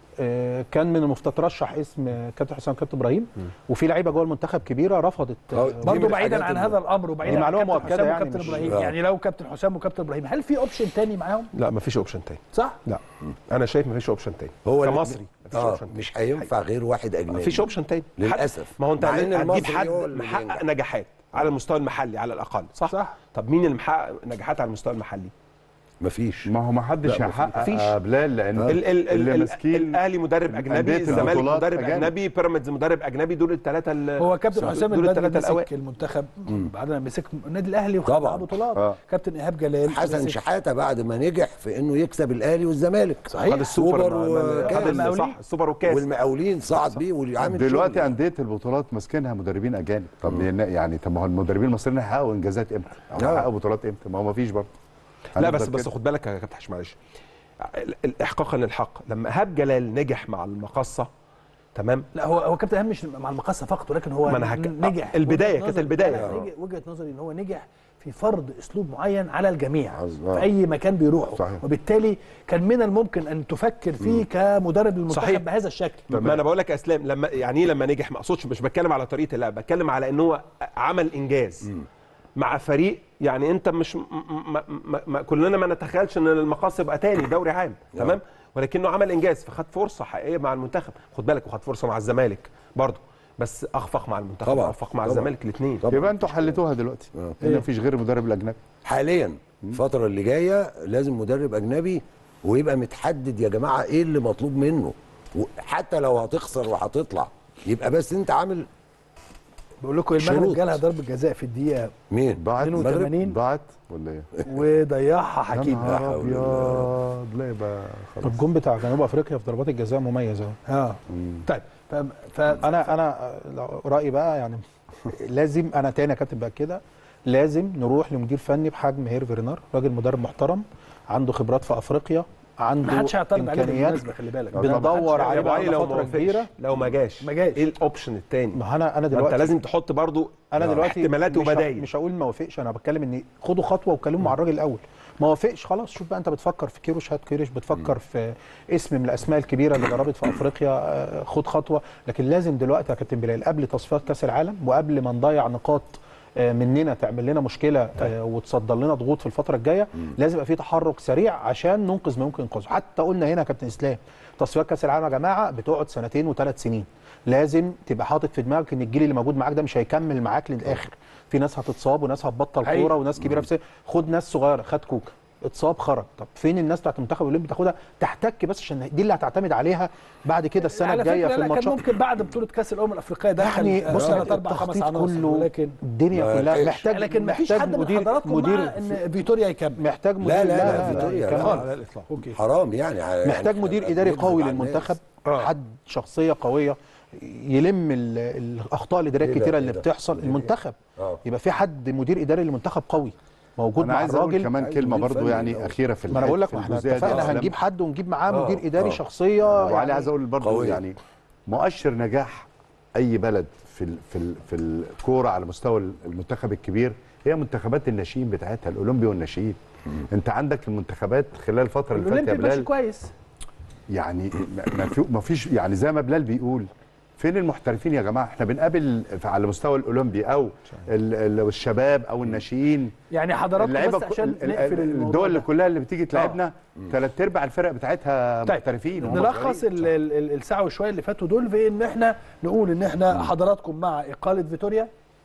آه كان من المفترض ترشح اسم كابتن حسام كابتن ابراهيم، وفي لعيبه جوه المنتخب كبيره رفضت. آه، دي برضه من بعيدا الحاجات عن اللي- هذا الامر وبعيدا دي عن معلومة كابتن مؤكدة حسام يعني وكابتن مش- ابراهيم، آه. يعني لو كابتن حسام وكابتن ابراهيم هل في اوبشن تاني معاهم؟ لا مفيش اوبشن تاني. صح؟ لا انا شايف مفيش اوبشن تاني هو اللي- كمصري مفيش اه اوبشن مش هينفع غير واحد اجنبي. مفيش اوبشن تاني للأسف. ما هو انت مع إن هتجيب المصري حد هو اللي محقق بينجح. نجاحات على المستوى المحلي على الاقل صح؟ صح. طب مين اللي محقق نجاحات على المستوى المحلي؟ مفيش. ما هو ما حدش لا، هيحقق مفيش. يا بلال، لان ال ال اللي ال ماسكين الاهلي مدرب اجنبي، أندية الزمالك البطولات مدرب أجانب. اجنبي، بيراميدز مدرب اجنبي، دول الثلاثه هو كابتن حسام دول البدري الثلاثه مسك الاوائل. المنتخب بعد ما مسك النادي الاهلي وخد طبعاً. بطولات. آه. كابتن ايهاب جلال حسن مسك- شحاته بعد ما نجح في انه يكسب الاهلي والزمالك صحيح. خد السوبر سوبر مع- وكاس. خد ال- المقاولين. صح السوبر والكاس. والمقاولين صعد بيه والعامل دلوقتي شغل. انديه البطولات ماسكينها مدربين اجانب. طب لأن- يعني طب ما هو المدربين المصريين هيحققوا انجازات امتى؟ او آه. هيحققوا بطولات امتى؟ ما هو ما فيش برضه. لا بس هنفضل بس كده. خد بالك يا كابتن حشيش معلش، ال- الاحقاقا للحق لما ايهاب جلال نجح مع المقصه تمام. لا هو هو كابتن ايهاب مش مع المقصه فقط، ولكن هو ما أنا هك- نجح. البداية وجهة كانت نظري- البداية. لا، لا، وجهه نظري ان هو نجح في فرض اسلوب معين على الجميع عظيم. في اي مكان بيروحوا، صحيح. وبالتالي كان من الممكن ان تفكر فيه كمدرب للمنتخب صحيح. بهذا الشكل. ما انا بقول لك يا اسلام لما يعني ايه لما نجح، ما اقصدش مش بتكلم على طريقه اللعب، بتكلم على ان هو عمل انجاز مع فريق. يعني انت مش م م م م كلنا ما نتخيلش ان المقاصه يبقى تاني دوري عام تمام، ولكنه عمل انجاز فخد فرصه حقيقيه مع المنتخب. خد بالك وخد فرصه مع الزمالك برضه، بس اخفق مع المنتخب طبعاً. واخفق مع طبعاً. الزمالك الاثنين. طبعاً. يبقى انتوا حليتوها دلوقتي. آه. هنا مفيش غير المدرب الاجنبي. حاليا الفتره اللي جايه لازم مدرب اجنبي ويبقى متحدد يا جماعه ايه اللي مطلوب منه، وحتى لو هتخسر وهتطلع يبقى بس انت عامل بقول لكم المغرب شروط. جالها ضربه جزاء في الدقيقه مين؟ ضاعت اتنين وتمانين. ضاعت ولا ايه؟ وضيعها يا حكيم. نهار ابيض، لا يبقى خلاص. الجون بتاع جنوب افريقيا في ضربات الجزاء مميز اهو. اه مم. طيب ف... ف... انا انا رايي بقى يعني لازم، انا تاني يا كابتن بقى كده، لازم نروح لمدير فني بحجم هيرفي رينار، راجل مدرب محترم عنده خبرات في افريقيا، عنده ما حدش هيعترض عليه امكانيات. بالمناسبه، خلي بالك. بندور عليه يا ابو علي بقى لو فتره ما كبيره. وافقش، لو ما جاش ما جاش. ايه الاوبشن الثاني؟ ما انا انا ما دلوقتي انت لازم تحط برضو انا دلوقتي احتمالات مش ه- وبدايل. مش هقول ما وافقش، انا بتكلم ان خدوا خطوه وكلموا مع الراجل الاول. ما وافقش خلاص، شوف بقى انت بتفكر في كيروش، هات كيروش، بتفكر في اسم من الاسماء الكبيره اللي ضربت في افريقيا، آه، خد خطوه. لكن لازم دلوقتي يا كابتن بلال قبل تصفيات كاس العالم وقبل ما نضيع نقاط آه، مننا تعمل لنا مشكله آه، وتصدر لنا ضغوط في الفتره الجايه، لازم يبقى في تحرك سريع عشان ننقذ ما يمكن انقاذه. حتى قلنا هنا يا كابتن اسلام تصفيات كاس العالم يا جماعه بتقعد سنتين وثلاث سنين، لازم تبقى حاطط في دماغك ان الجيل اللي موجود معاك ده مش هيكمل معاك للاخر، في ناس هتتصاب وناس هتبطل حقيقي. كوره وناس كبيره في سن. خد ناس صغيره، خد كوكا اتصاب خرج، طب فين الناس بتاعت المنتخب الاولمبي تاخدها تحتك بس عشان دي اللي هتعتمد عليها بعد كده السنه على الجايه فكرة في لا، كان الماتشات. ممكن بعد بطوله كاس الامم الافريقيه ده يعني بص ثلاث اربع خمس التخطيط عناصر، كله ولكن الدنيا ما كلها لحقش. محتاج لكن ما فيش محتاج حد من مدير حضراتكم مدير مع ان فيتوريا يكمل. محتاج مدير لا لا لا, لا فيتوريا يكمل. لا. على الاطلاق. اوكي حرام يعني, يعني محتاج مدير اداري قوي للمنتخب، حد شخصيه قويه يلم ال- الاخطاء الاداريه إيه ده؟ الكتيره إيه اللي ده؟ بتحصل. إيه؟ المنتخب اه يبقى في حد مدير اداري للمنتخب قوي موجود انا مع عايز اقول الراجل. كمان عايز كلمه مدير برضو فني يعني الأول. اخيره في ما انا بقول لك في ما احنا الجزئية دي. اتفقنا آه. هنجيب حد ونجيب معاه آه. مدير اداري آه. شخصيه وعلي يعني عايز اقول برضو قوية. يعني مؤشر نجاح اي بلد في ال في ال في الكوره على مستوى المنتخب الكبير هي منتخبات الناشئين بتاعتها، الاولمبي والناشئين. انت عندك المنتخبات خلال الفتره اللي فاتت يا الاولمبي ماشي بلال كويس. يعني ما في ما فيش يعني زي ما بلال بيقول فين المحترفين يا جماعه؟ احنا بنقابل على مستوى الاولمبي او ال- ال- الشباب او الناشئين يعني حضراتكم اللعيبه بس عشان ال- نقفل ال- الموضوع الدول ده. اللي كلها اللي بتيجي تلعبنا ثلاث ارباع الفرق بتاعتها طيب محترفين وهم نلخص صغيرين. ال- ال- ال- الساعه وشويه اللي فاتوا دول في ان احنا نقول ان احنا حضراتكم مع اقاله فيتوريا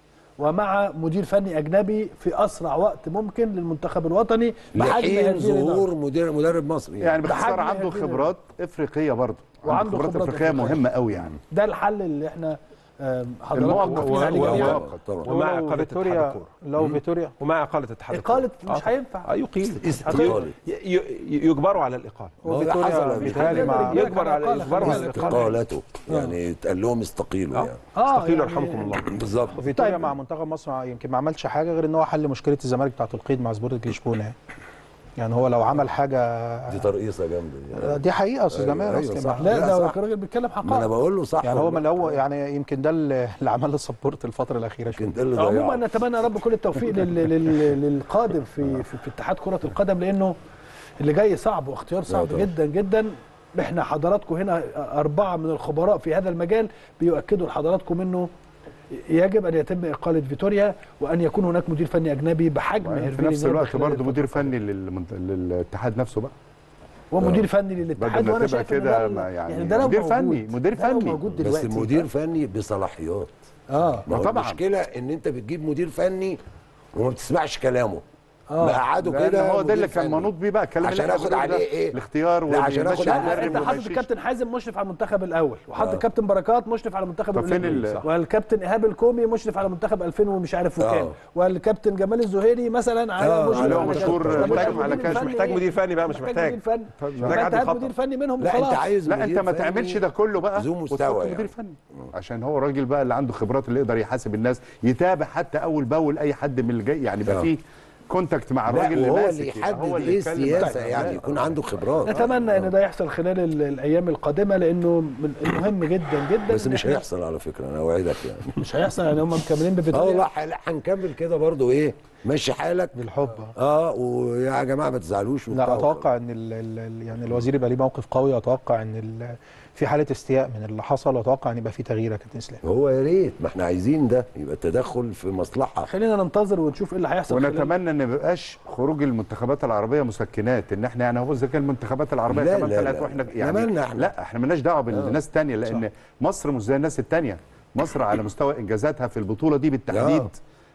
ومع مدير فني اجنبي في اسرع وقت ممكن للمنتخب الوطني بحجم لحين هذه ظهور مدير مدرب مصري يعني باختصار بحجم عنده هذه خبرات افريقيه برضه، وعنده عنده خبرات خبرات افريقيه أفريقية. مهمه قوي يعني. ده الحل اللي احنا آم، حضراتكم المؤقت. واقفين عليه و- و- جميعاً. مؤقت طبعا. ومع لو إقالة اتحاد فيتوريا الكورة. لو فيتوريا ومع اقاله اتحاد اقاله الكورة. مش هينفع. اه يقيل استقالة. ي- ي- يجبروا على الاقاله. ما هو ده حصل وفيتوريا قبل بيتهيألي كده. مع يجبر على إقالة، يجبروا على خلي بالك. الاقاله. استقالته يعني اتقال لهم استقيلوا آه. يعني اه استقيلوا يعني يرحمكم الله. بالظبط. فيتوريا طيب. مع منتخب مصر يمكن ما عملش حاجه غير ان هو حل مشكله الزمالك بتاعه القيد مع سبورتنج لشبونه يعني. يعني هو لو عمل حاجه دي ترقيصه جامده يعني. دي حقيقه يا استاذ أيوة، جمال أيوة، أصل صح. لا لا، ده صح. الراجل بيتكلم ما انا حقائق. بقول له صح يعني هو والله. من الاول يعني يمكن ده اللي اللي عمل له سبورت الفتره الاخيره شويه. يمكن ده اللي عموما ضيعه. نتمنى يا رب كل التوفيق لل... لل... للقادم في... في في اتحاد كره القدم، لانه اللي جاي صعب واختيار صعب طبعا. جدا جدا. احنا حضراتكم هنا اربعه من الخبراء في هذا المجال بيؤكدوا لحضراتكم انه يجب ان يتم اقاله فيتوريا وان يكون هناك مدير فني اجنبي بحجم في هيرفي نفس رينار الوقت خلال برضه الفترة مدير القادمة. فني للمنت- للاتحاد نفسه بقى، ومدير فني للاتحاد. بدل ما وانا تبقى شايف ان كده ده ما يعني يعني ده لو مدير موجود- فني- مدير ده لو فني. موجود بس دلوقتي مدير فني بصلاحيات. اه ما هو طبعاً. المشكله ان انت بتجيب مدير فني وما بتسمعش كلامه. اه مقعده لأن كده هو ده اللي مدير كان فني. منوط بيه بقى الكلام عشان اللي احنا اخد بنقوله عليه ده. ايه؟ الاختيار لا، عشان ويمشي آخد لا عليه المدرب انت وما حاطط يمشيش. الكابتن حازم مشرف على المنتخب الاول، وحاطط آه. الكابتن بركات مشرف على المنتخب طب فين الاولمبي، ال- والكابتن ايهاب الكومي مشرف على المنتخب ألفين ومش عارف وكام، آه. والكابتن جمال الزهيري مثلا على آه، مشرف على على مشهور كذا. طب محتاج المدير على كذا. الفني محتاج إيه؟ مدير فني بقى، مش محتاج. مدير فني. طب يبقى محتاج انت حد هات يخطط. مدير فني منهم لا انت وخلاص. عايز لا انت مدير ما فني تعملش ده كله بقى ذو وتحط مستوى مدير يعني. فني عشان هو الراجل بقى اللي عنده خبرات اللي يقدر يحاسب الناس، يتابع حتى اول باول اي حد من اللي جاي، يعني يبقى آه. فيه كونتاكت مع لا الراجل اللي وهو ماسك، اللي يبقى يحدد هو اللي ايه يتكلم السياسه معاه. يعني يكون عنده خبرات. نتمنى ان ده يحصل خلال ال- الايام القادمه، لانه من المهم جدا جدا. بس إن مش إحنا- هيحصل على فكره، انا اوعدك يعني. مش هيحصل يعني هم مكملين اه بفيتوريا. والله ح- لا هنكمل كده برضو ايه، ماشي حالك. بالحب. اه ويا جماعه ما تزعلوش وبتاع لا اتوقع ان ال ال يعني الوزير يبقى ليه موقف قوي، اتوقع ان ال- في حاله استياء من اللي حصل، واتوقع ان يبقى في تغيير يا كابتن اسلام. هو يا ريت، ما احنا عايزين ده يبقى تدخل في مصلحه. خلينا ننتظر ونشوف ايه اللي هيحصل. خلال- ونتمنى ان ما يبقاش خروج المنتخبات العربيه مسكنات، ان احنا يعني هو اذا كان المنتخبات العربيه لا، كمان لا، طلعت لا. واحنا يعني نتمنى احنا. لا احنا مالناش دعوه بالناس الثانيه، لان مصر مش زي الناس الثانيه. مصر على مستوى انجازاتها في البطوله دي بالتحديد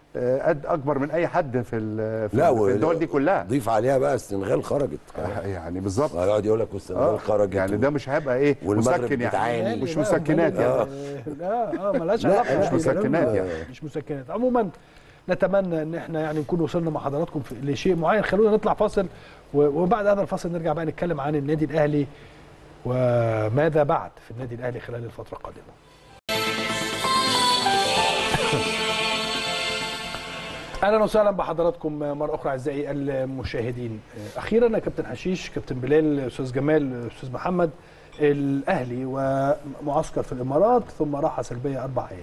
قد اكبر من اي حد في ال- في, لا في الدول دي كلها. ضيف عليها بقى السنغال خرجت يعني بالظبط هيقعد يقول لك السنغال آه خرجت يعني ده مش هيبقى ايه والمغرب مسكن بتعاني. يعني مش لا، مسكنات مالي- يعني لا اه ملهاش لا، علاقه لا، مش يعني. مسكنات يعني. مش مسكنات. عموما نتمنى ان احنا يعني نكون وصلنا مع حضراتكم في- لشيء معين. خلونا نطلع فاصل و- وبعد هذا الفاصل نرجع بقى نتكلم عن النادي الاهلي وماذا بعد في النادي الاهلي خلال الفتره القادمه. اهلا وسهلا بحضراتكم مره اخرى اعزائي المشاهدين. اخيرا يا كابتن حشيش، كابتن بلال، استاذ جمال، استاذ محمد، الاهلي ومعسكر في الامارات ثم راحه سلبيه اربع ايام.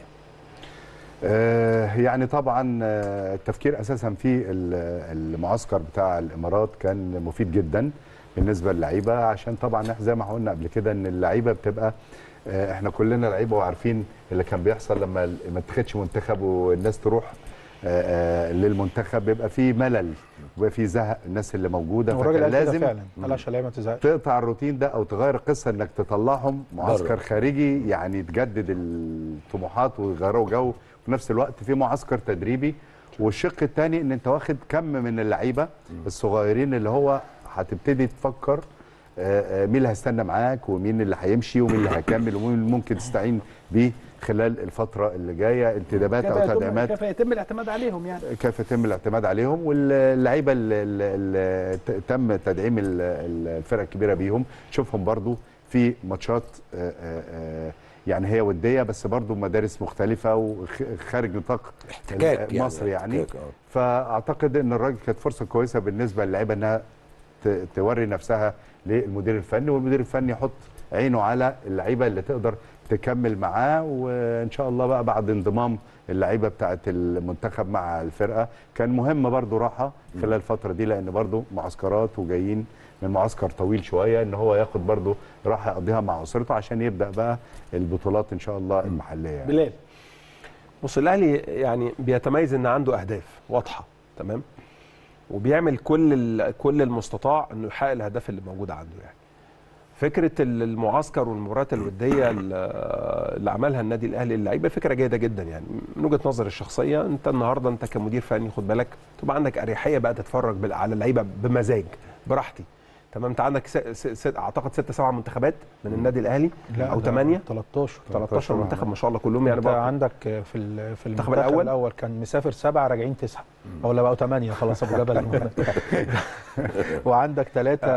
آه يعني طبعا آه، التفكير اساسا في ال- المعسكر بتاع الامارات كان مفيد جدا بالنسبه للعيبه، عشان طبعا احنا زي ما قلنا قبل كده ان اللعيبه بتبقى آه، احنا كلنا لعيبه وعارفين اللي كان بيحصل لما ال- ما تاخدش منتخب والناس تروح آه، آه، للمنتخب، بيبقى في ملل وبيبقى في زهق الناس اللي موجوده، والراجل فكان قال كده لازم فعلا قالش لعيبه ما تزهقش. تقطع الروتين ده او تغير القصه انك تطلعهم معسكر بره. خارجي يعني تجدد الطموحات ويغيروا جو، وفي نفس الوقت في معسكر تدريبي. والشق الثاني ان انت واخد كم من اللعيبه الصغيرين اللي هو هتبتدي تفكر آه، آه، مين اللي هيستنى معاك ومين اللي هيمشي ومين اللي هيكمل ومين اللي ممكن تستعين بيه خلال الفتره اللي جايه، انتدابات كيف او يتم تدعيمات كيف يتم الاعتماد عليهم يعني. كيف يتم الاعتماد عليهم، واللعيبه اللي اللي تم تدعيم ال- ال- الفرق الكبيره بيهم، شوفهم برضو في ماتشات آه، آه، آه، يعني هي وديه بس برضو مدارس مختلفه وخارج نطاق احتكاك مصر يعني, احتكاك، آه. فاعتقد ان الراجل كانت فرصه كويسه بالنسبه للعيبه انها ت- توري نفسها للمدير الفني، والمدير الفني يحط عينه على اللعيبه اللي تقدر تكمل معاه. وان شاء الله بقى بعد انضمام اللعيبه بتاعه المنتخب مع الفرقه كان مهم برضو راحه خلال الفتره دي، لان برضو معسكرات وجايين من معسكر طويل شويه، ان هو ياخد برضو راحه يقضيها مع اسرته عشان يبدا بقى البطولات ان شاء الله المحليه يعني. بلال، بص الاهلي يعني بيتميز ان عنده اهداف واضحه تمام، وبيعمل كل ال- كل المستطاع انه يحقق الاهداف اللي موجوده عنده. يعني فكره ال- المعسكر والمباريات الوديه ال- اللي عملها النادي الاهلي اللعيبه فكره جيده جدا يعني من وجهه نظري الشخصيه. انت النهارده انت كمدير فني خد بالك تبقى عندك اريحيه بقى تتفرج بال- على اللعيبه بمزاج براحتي تمام. انت عندك س... س... س... اعتقد ستة سبعة منتخبات من النادي الاهلي او ثمانية تلتاشر تلتاشر منتخب ما شاء الله كلهم يعني انت بقى. عندك في ال- في المنتخب المنتخب الأول؟ الاول كان مسافر سبعه راجعين تسعه او لا بقوا ثمانيه خلاص ابو جبل. وعندك ثلاثه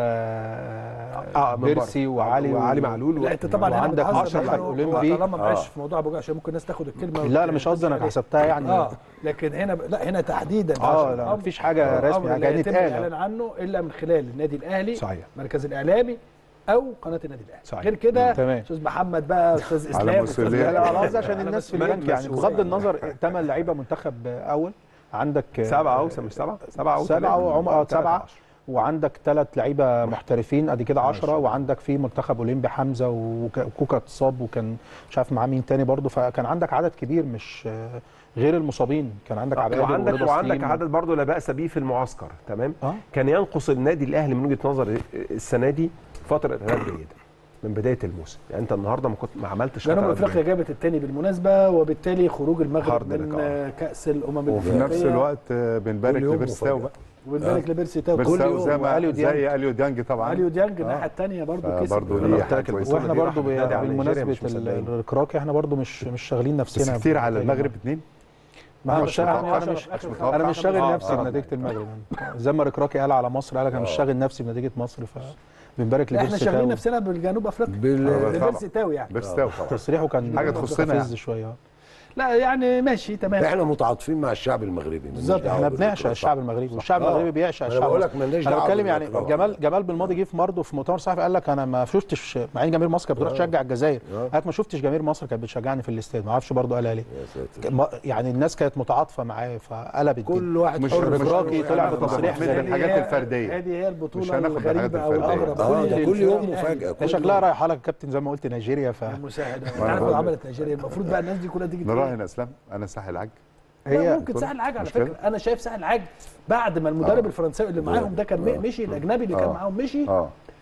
اه من بيرسي بره. وعلي وعلي معلول لا انت طبعا هنا وعندك بتهزر أشرف لأنه الأولمبي. هو طالما ما آه. بقاش في موضوع ابو جهل عشان ممكن الناس تاخد الكلمه لا انا مش قصدي انا حسبتها يعني. اه لكن هنا ب... لا هنا تحديدا اه عشان لا أمر- مفيش حاجه أمر رسمي لا كانت يتم الاعلان اتقال. عنه الا من خلال النادي الاهلي، صحيح. المركز الاعلامي او قناه النادي الاهلي. صحيح. غير كده تمام. استاذ محمد بقى، استاذ اسلام، على استاذ مسؤولية. جلال. لا لا قصدي عشان على الناس في مسؤولية. البنك يعني بغض النظر ثمان لعيبه منتخب اول عندك سبعه او مش سبعه سبعه او سبعه وعمر اه سبعه عشر. وعندك ثلاث لعيبه محترفين ادي كده عشرة، وعندك في منتخب اولمبي حمزه وك- وكوكا اتصاب وكان مش عارف معاه مين تاني برضه، فكان عندك عدد كبير مش غير المصابين، كان عندك عبد القادر وعندك ورضا وعندك سليم. عدد برضه لا باس به في المعسكر تمام. اه كان ينقص النادي الاهلي من وجهه نظر السنه دي فتره ارهاب جيده من بدايه الموسم. يعني انت النهارده ما كنت ما عملتش جنوب فترة افريقيا إرهاب. جابت الثاني بالمناسبه، وبالتالي خروج المغرب هارد لك، من آه. كاس الامم وفي الافريقيه. نفس الوقت آه، بنبارك كل يوم لبيرستاو مفاجأة. بقى، وبنبارك لبيرسي تاو كل بيرستاو يوم. زي ما وأليو ديانج. زي اليو ديانج طبعا. اليو ديانج الناحيه الثانيه برضه كسب. برضه أنا دي قلت حاجه لك كويسه. واحنا دي برضه راح النادي على نيجيريا بالمناسبه مش مصدقين. الركراكي احنا برضه مش مش شاغلين بس نفسنا كتير على بنتائج المغرب اثنين. ما انا آه، مش شاغل متوقع. انا مش مش متوقع. انا مش شاغل آه، نفسي آه. بنتيجه المغرب. زي ما ركراكي قال على مصر قال لك انا مش شاغل نفسي بنتيجه مصر، فبنبارك احنا لبيرسي شاغلين تاو. نفسنا بالجنوب افريقيا بال- لبيرسي تاو يعني. بيرستاو طبعا. تصريحه كان حاجة تخصنا مستفز يعني. شويه. لا يعني ماشي تمام. احنا متعاطفين مع الشعب المغربي بالظبط احنا بنعشق الشعب المغربي والشعب آه. المغربي بيعشق أنا الشعب بقول لك المصري. مالناش انا دعوة بتكلم يعني بالإقرار. جمال جمال بالماضي جه في برضه في مؤتمر صحفي قال لك انا ما شفتش، مع ان جماهير مصر كانت بتروح تشجع الجزائر، آه. قال لك ما شفتش جماهير مصر كانت بتشجعني في الاستاد، ما اعرفش برضه قالها ليه. يا ساتر. ما- يعني الناس كانت متعاطفه معاه فقلبت كل واحد مش- حر مش- في ركراكي رأيه. طلع يعني بتصريح من زي الحاجات هي- الفردية. هذه هي مش البطوله هناخد بالحاجات الغريبه او الفردية. الاغرب. اه ده كل كل يوم الأهلي. مفاجاه هي كل شكلها يوم. رايحه لك كابتن زي ما قلت نيجيريا. ف المساعد انت وأنا عارف لو بقول- عملت نيجيريا المفروض بقى الناس دي كلها تيجي نراهن اسلام انا ساحل عج. هي ممكن سهل العاج على مش فكره. كده؟ انا شايف سهل العاج بعد ما المدرب آه. الفرنساوي اللي معاهم ده كان آه. مشي، الاجنبي اللي كان آه. معاهم مشي، اه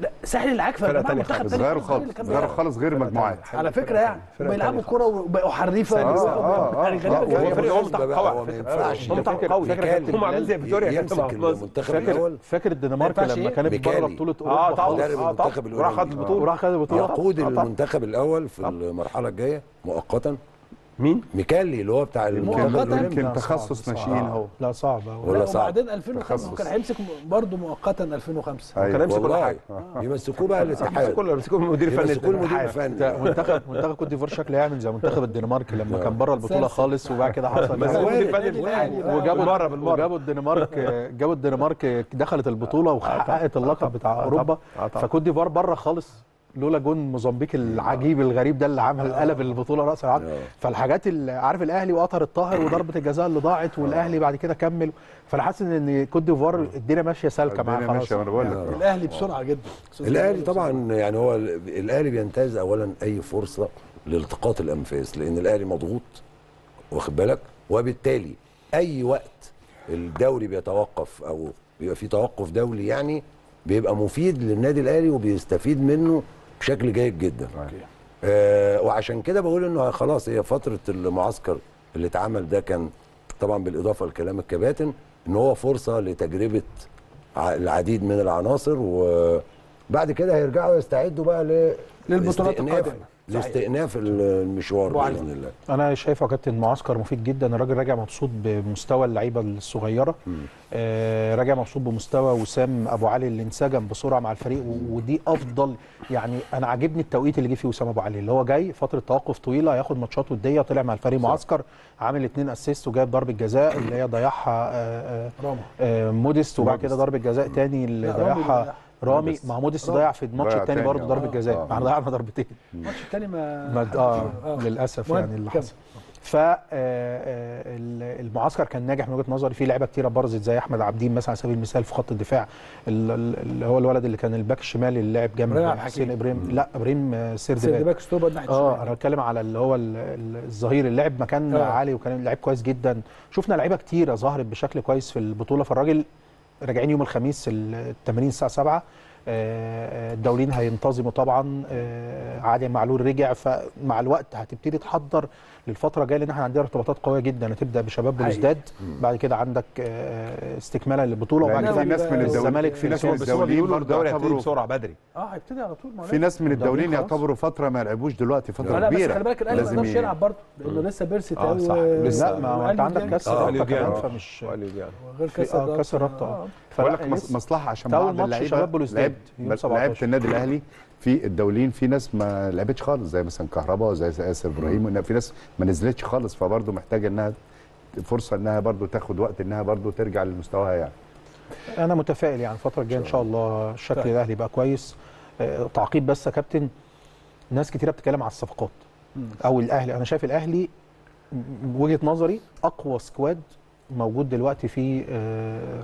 لا ساحل العاج يا جماعه منتخب تاني صغير خالص صغير خالص غير مجموعات على فكره يعني بيلعبوا كوره وبقوا حريفه يعني غريبه هو ما ينفعش هم قوي هم عاملين زي فيتوريا يمسك المنتخب الاول. فاكر الدنمارك لما كانت بره بطوله اوروبا اه طبعا المنتخب الاول وراح خد البطوله وراح خد البطوله يقود المنتخب الاول في المرحله الجايه مؤقتا. مين؟ ميكالي اللي هو بتاع يمكن تخصص ناشئين اهو. لا صعب اهو. لا وبعدين ألفين وخمسة كان هيمسك برضه مؤقتا ألفين وخمسة كان هيمسك كل حاجه يمسكوه بقى الاتحاد كله يمسكوه المدير الفني يمسكوه المدير الفني. منتخب منتخب كوت ديفوار شكله يعمل زي منتخب الدنمارك لما كان بره البطوله خالص وبعد كده حصل وجابوا وجابوا الدنمارك جابوا الدنمارك دخلت البطوله وحققت اللقب بتاع اوروبا. فكوت ديفوار بره خالص لولا جون موزمبيق العجيب الغريب ده اللي عمل قلب البطوله راس العقل. فالحاجات اللي عارف الاهلي وقطر الطاهر وضربه الجزاء اللي ضاعت والاهلي بعد كده كمل. فانا حاسس ان كوت ديفوار الدنيا ماشيه سالكه معاه خلاص. الاهلي بسرعه جدا. الاهلي طبعا يعني هو الاهلي بينتهز اولا اي فرصه لالتقاط الانفاس لان الاهلي مضغوط واخد بالك وبالتالي اي وقت الدوري بيتوقف او بيبقى في توقف دولي يعني بيبقى مفيد للنادي الاهلي وبيستفيد منه بشكل جيد جدا. آه وعشان كده بقول انه خلاص هي فتره المعسكر اللي اتعمل ده كان طبعا بالاضافه لكلام الكباتن ان هو فرصه لتجربه العديد من العناصر وبعد كده هيرجعوا يستعدوا بقى للبطولات القادمه لاستئناف المشوار باذن الله. انا شايفه كابتن معسكر مفيد جدا. الراجل راجع مبسوط بمستوى اللعيبه الصغيره آه راجع مبسوط بمستوى وسام ابو علي اللي انسجم بسرعه مع الفريق ودي افضل يعني. انا عاجبني التوقيت اللي جه فيه وسام ابو علي اللي هو جاي فتره توقف طويله ياخد ماتشات وديه طلع مع الفريق معسكر عامل اثنين اسيست وجايب ضربه جزاء اللي هي ضيعها آه آه آه موديست وبعد كده ضربه جزاء ثاني اللي ضيعها رامي. ما هو موديست ضيع في الماتش الثاني برضه ضربه جزاء. احنا ضيعنا ضربتين الماتش الثاني ما, ما اه, آه للاسف يعني اللي حصل. فالمعسكر كان ناجح من وجهه نظري. في لعيبه كتيره برزت زي احمد عبدين مثلا على سبيل المثال في خط الدفاع اللي هو الولد اللي كان الباك الشمالي اللي لعب جنب حسين ابراهيم. لا ابراهيم سيرد باك ستوبر ناحيه اه انا بتكلم على اللي هو الظهير اللي لعب مكان آه. عالي وكان لعيب كويس جدا. شفنا لعيبه كتيره ظهرت بشكل كويس في البطوله. فالراجل راجعين يوم الخميس التمرين الساعه سبعة. الدولين هينتظموا طبعا. عادل معلول رجع فمع الوقت هتبتدي تحضر للفتره الجايه لان احنا عندنا ارتباطات قويه جدا. هتبدا بشباب بلوزداد بعد كده عندك استكمالا للبطوله وبعد كده في ناس من الزمالك في ناس من الدولين برضه يعتبروا بسرعه بدري. اه هيبتدي على طول. في ناس من الدولين يعتبروا فتره ما لعبوش دلوقتي فتره لا كبيره. بس خلي بالك الاهلي ما يقدرش يلعب برضه لانه لسه بيرسي اه صح لا ما انت عندك كاس الرابطه كمان فمش غير كاس الرابطه. بقول لك مصلحه عشان بعض اللعيبه لعيبه النادي الاهلي في الدولين في ناس ما لعبتش خالص زي مثلا كهربا وزي ياسر ابراهيم في ناس ما نزلتش خالص فبرضه محتاجه انها فرصه انها برضه تاخد وقت انها برضه ترجع لمستواها يعني. انا متفائل يعني الفتره الجايه ان شاء الله الشكل الاهلي يبقى كويس. آه تعقيب بس يا كابتن ناس كتيره بتتكلم على الصفقات او الاهلي. انا شايف الاهلي وجهه نظري اقوى سكواد موجود دلوقتي في آه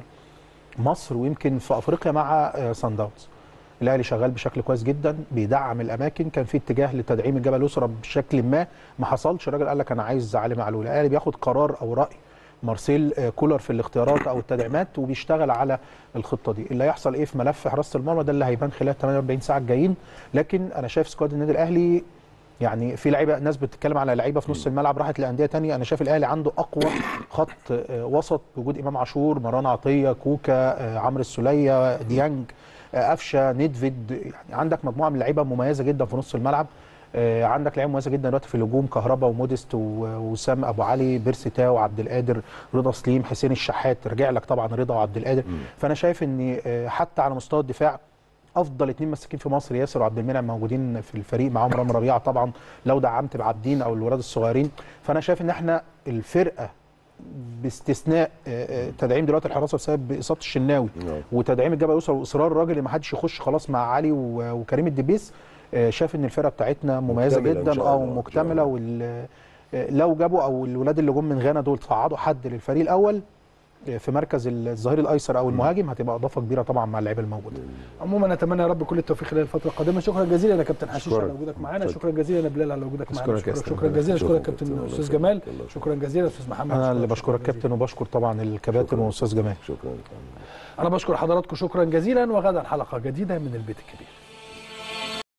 مصر ويمكن في افريقيا مع آه سان داونز. الاهلي شغال بشكل كويس جدا بيدعم الاماكن. كان في اتجاه لتدعيم الجبهه اليسرى بشكل ما ما حصلش. الراجل قال لك انا عايز علي معلول. الاهلي بياخد قرار او راي مارسيل كولر في الاختيارات او التدعيمات وبيشتغل على الخطه دي. اللي هيحصل ايه في ملف حراسه المرمى ده اللي هيبان خلال ثمانية وأربعين ساعه الجايين. لكن انا شايف سكواد النادي الاهلي يعني في لعيبه ناس بتتكلم على لعيبه في نص الملعب راحت لانديه ثانيه. انا شايف الاهلي عنده اقوى خط وسط بوجود امام عاشور مران عطيه كوكا عمرو السوليه ديانج قفشه ندفيد. يعني عندك مجموعه من لعيبه مميزه جدا في نص الملعب. عندك لعيبه مميزه جدا دلوقتي في الهجوم كهربا وموديست وسام ابو علي بيرسي تاو وعبد القادر رضا سليم حسين الشحات رجع لك طبعا رضا وعبد القادر. فانا شايف ان حتى على مستوى الدفاع افضل اثنين مساكين في مصر ياسر وعبد المنعم موجودين في الفريق معاهم رامي ربيعه طبعا لو دعمت بعبدين او الولاد الصغيرين. فانا شايف ان احنا الفرقه باستثناء تدعيم دلوقتي الحراسه بسبب اصابه الشناوي وتدعيم الجبهه اليسرى واصرار الراجل اللي ما حدش يخش خلاص مع علي وكريم الدبيس. شايف ان الفرقه بتاعتنا مميزه جدا اه ومكتمله. لو جابوا او الولاد اللي جم من غانا دول صعدوا حد للفريق الاول في مركز الظهير الايسر او المهاجم هتبقى اضافه كبيره طبعا مع اللعيبه الموجوده. عموما نتمنى يا رب كل التوفيق خلال الفتره القادمه. شكرا جزيلا يا كابتن حشيش على وجودك معانا، شكرا جزيلا يا بلال على وجودك معانا، شكرا, شكرا جزيلا، شكرا كابتن استاذ جمال، شكرا جزيلا استاذ محمد. انا اللي بشكرك كابتن وبشكر طبعا الكباتن واستاذ جمال. شكرا. انا بشكر حضراتكم شكرا جزيلا، وغدا حلقه جديده من البيت الكبير.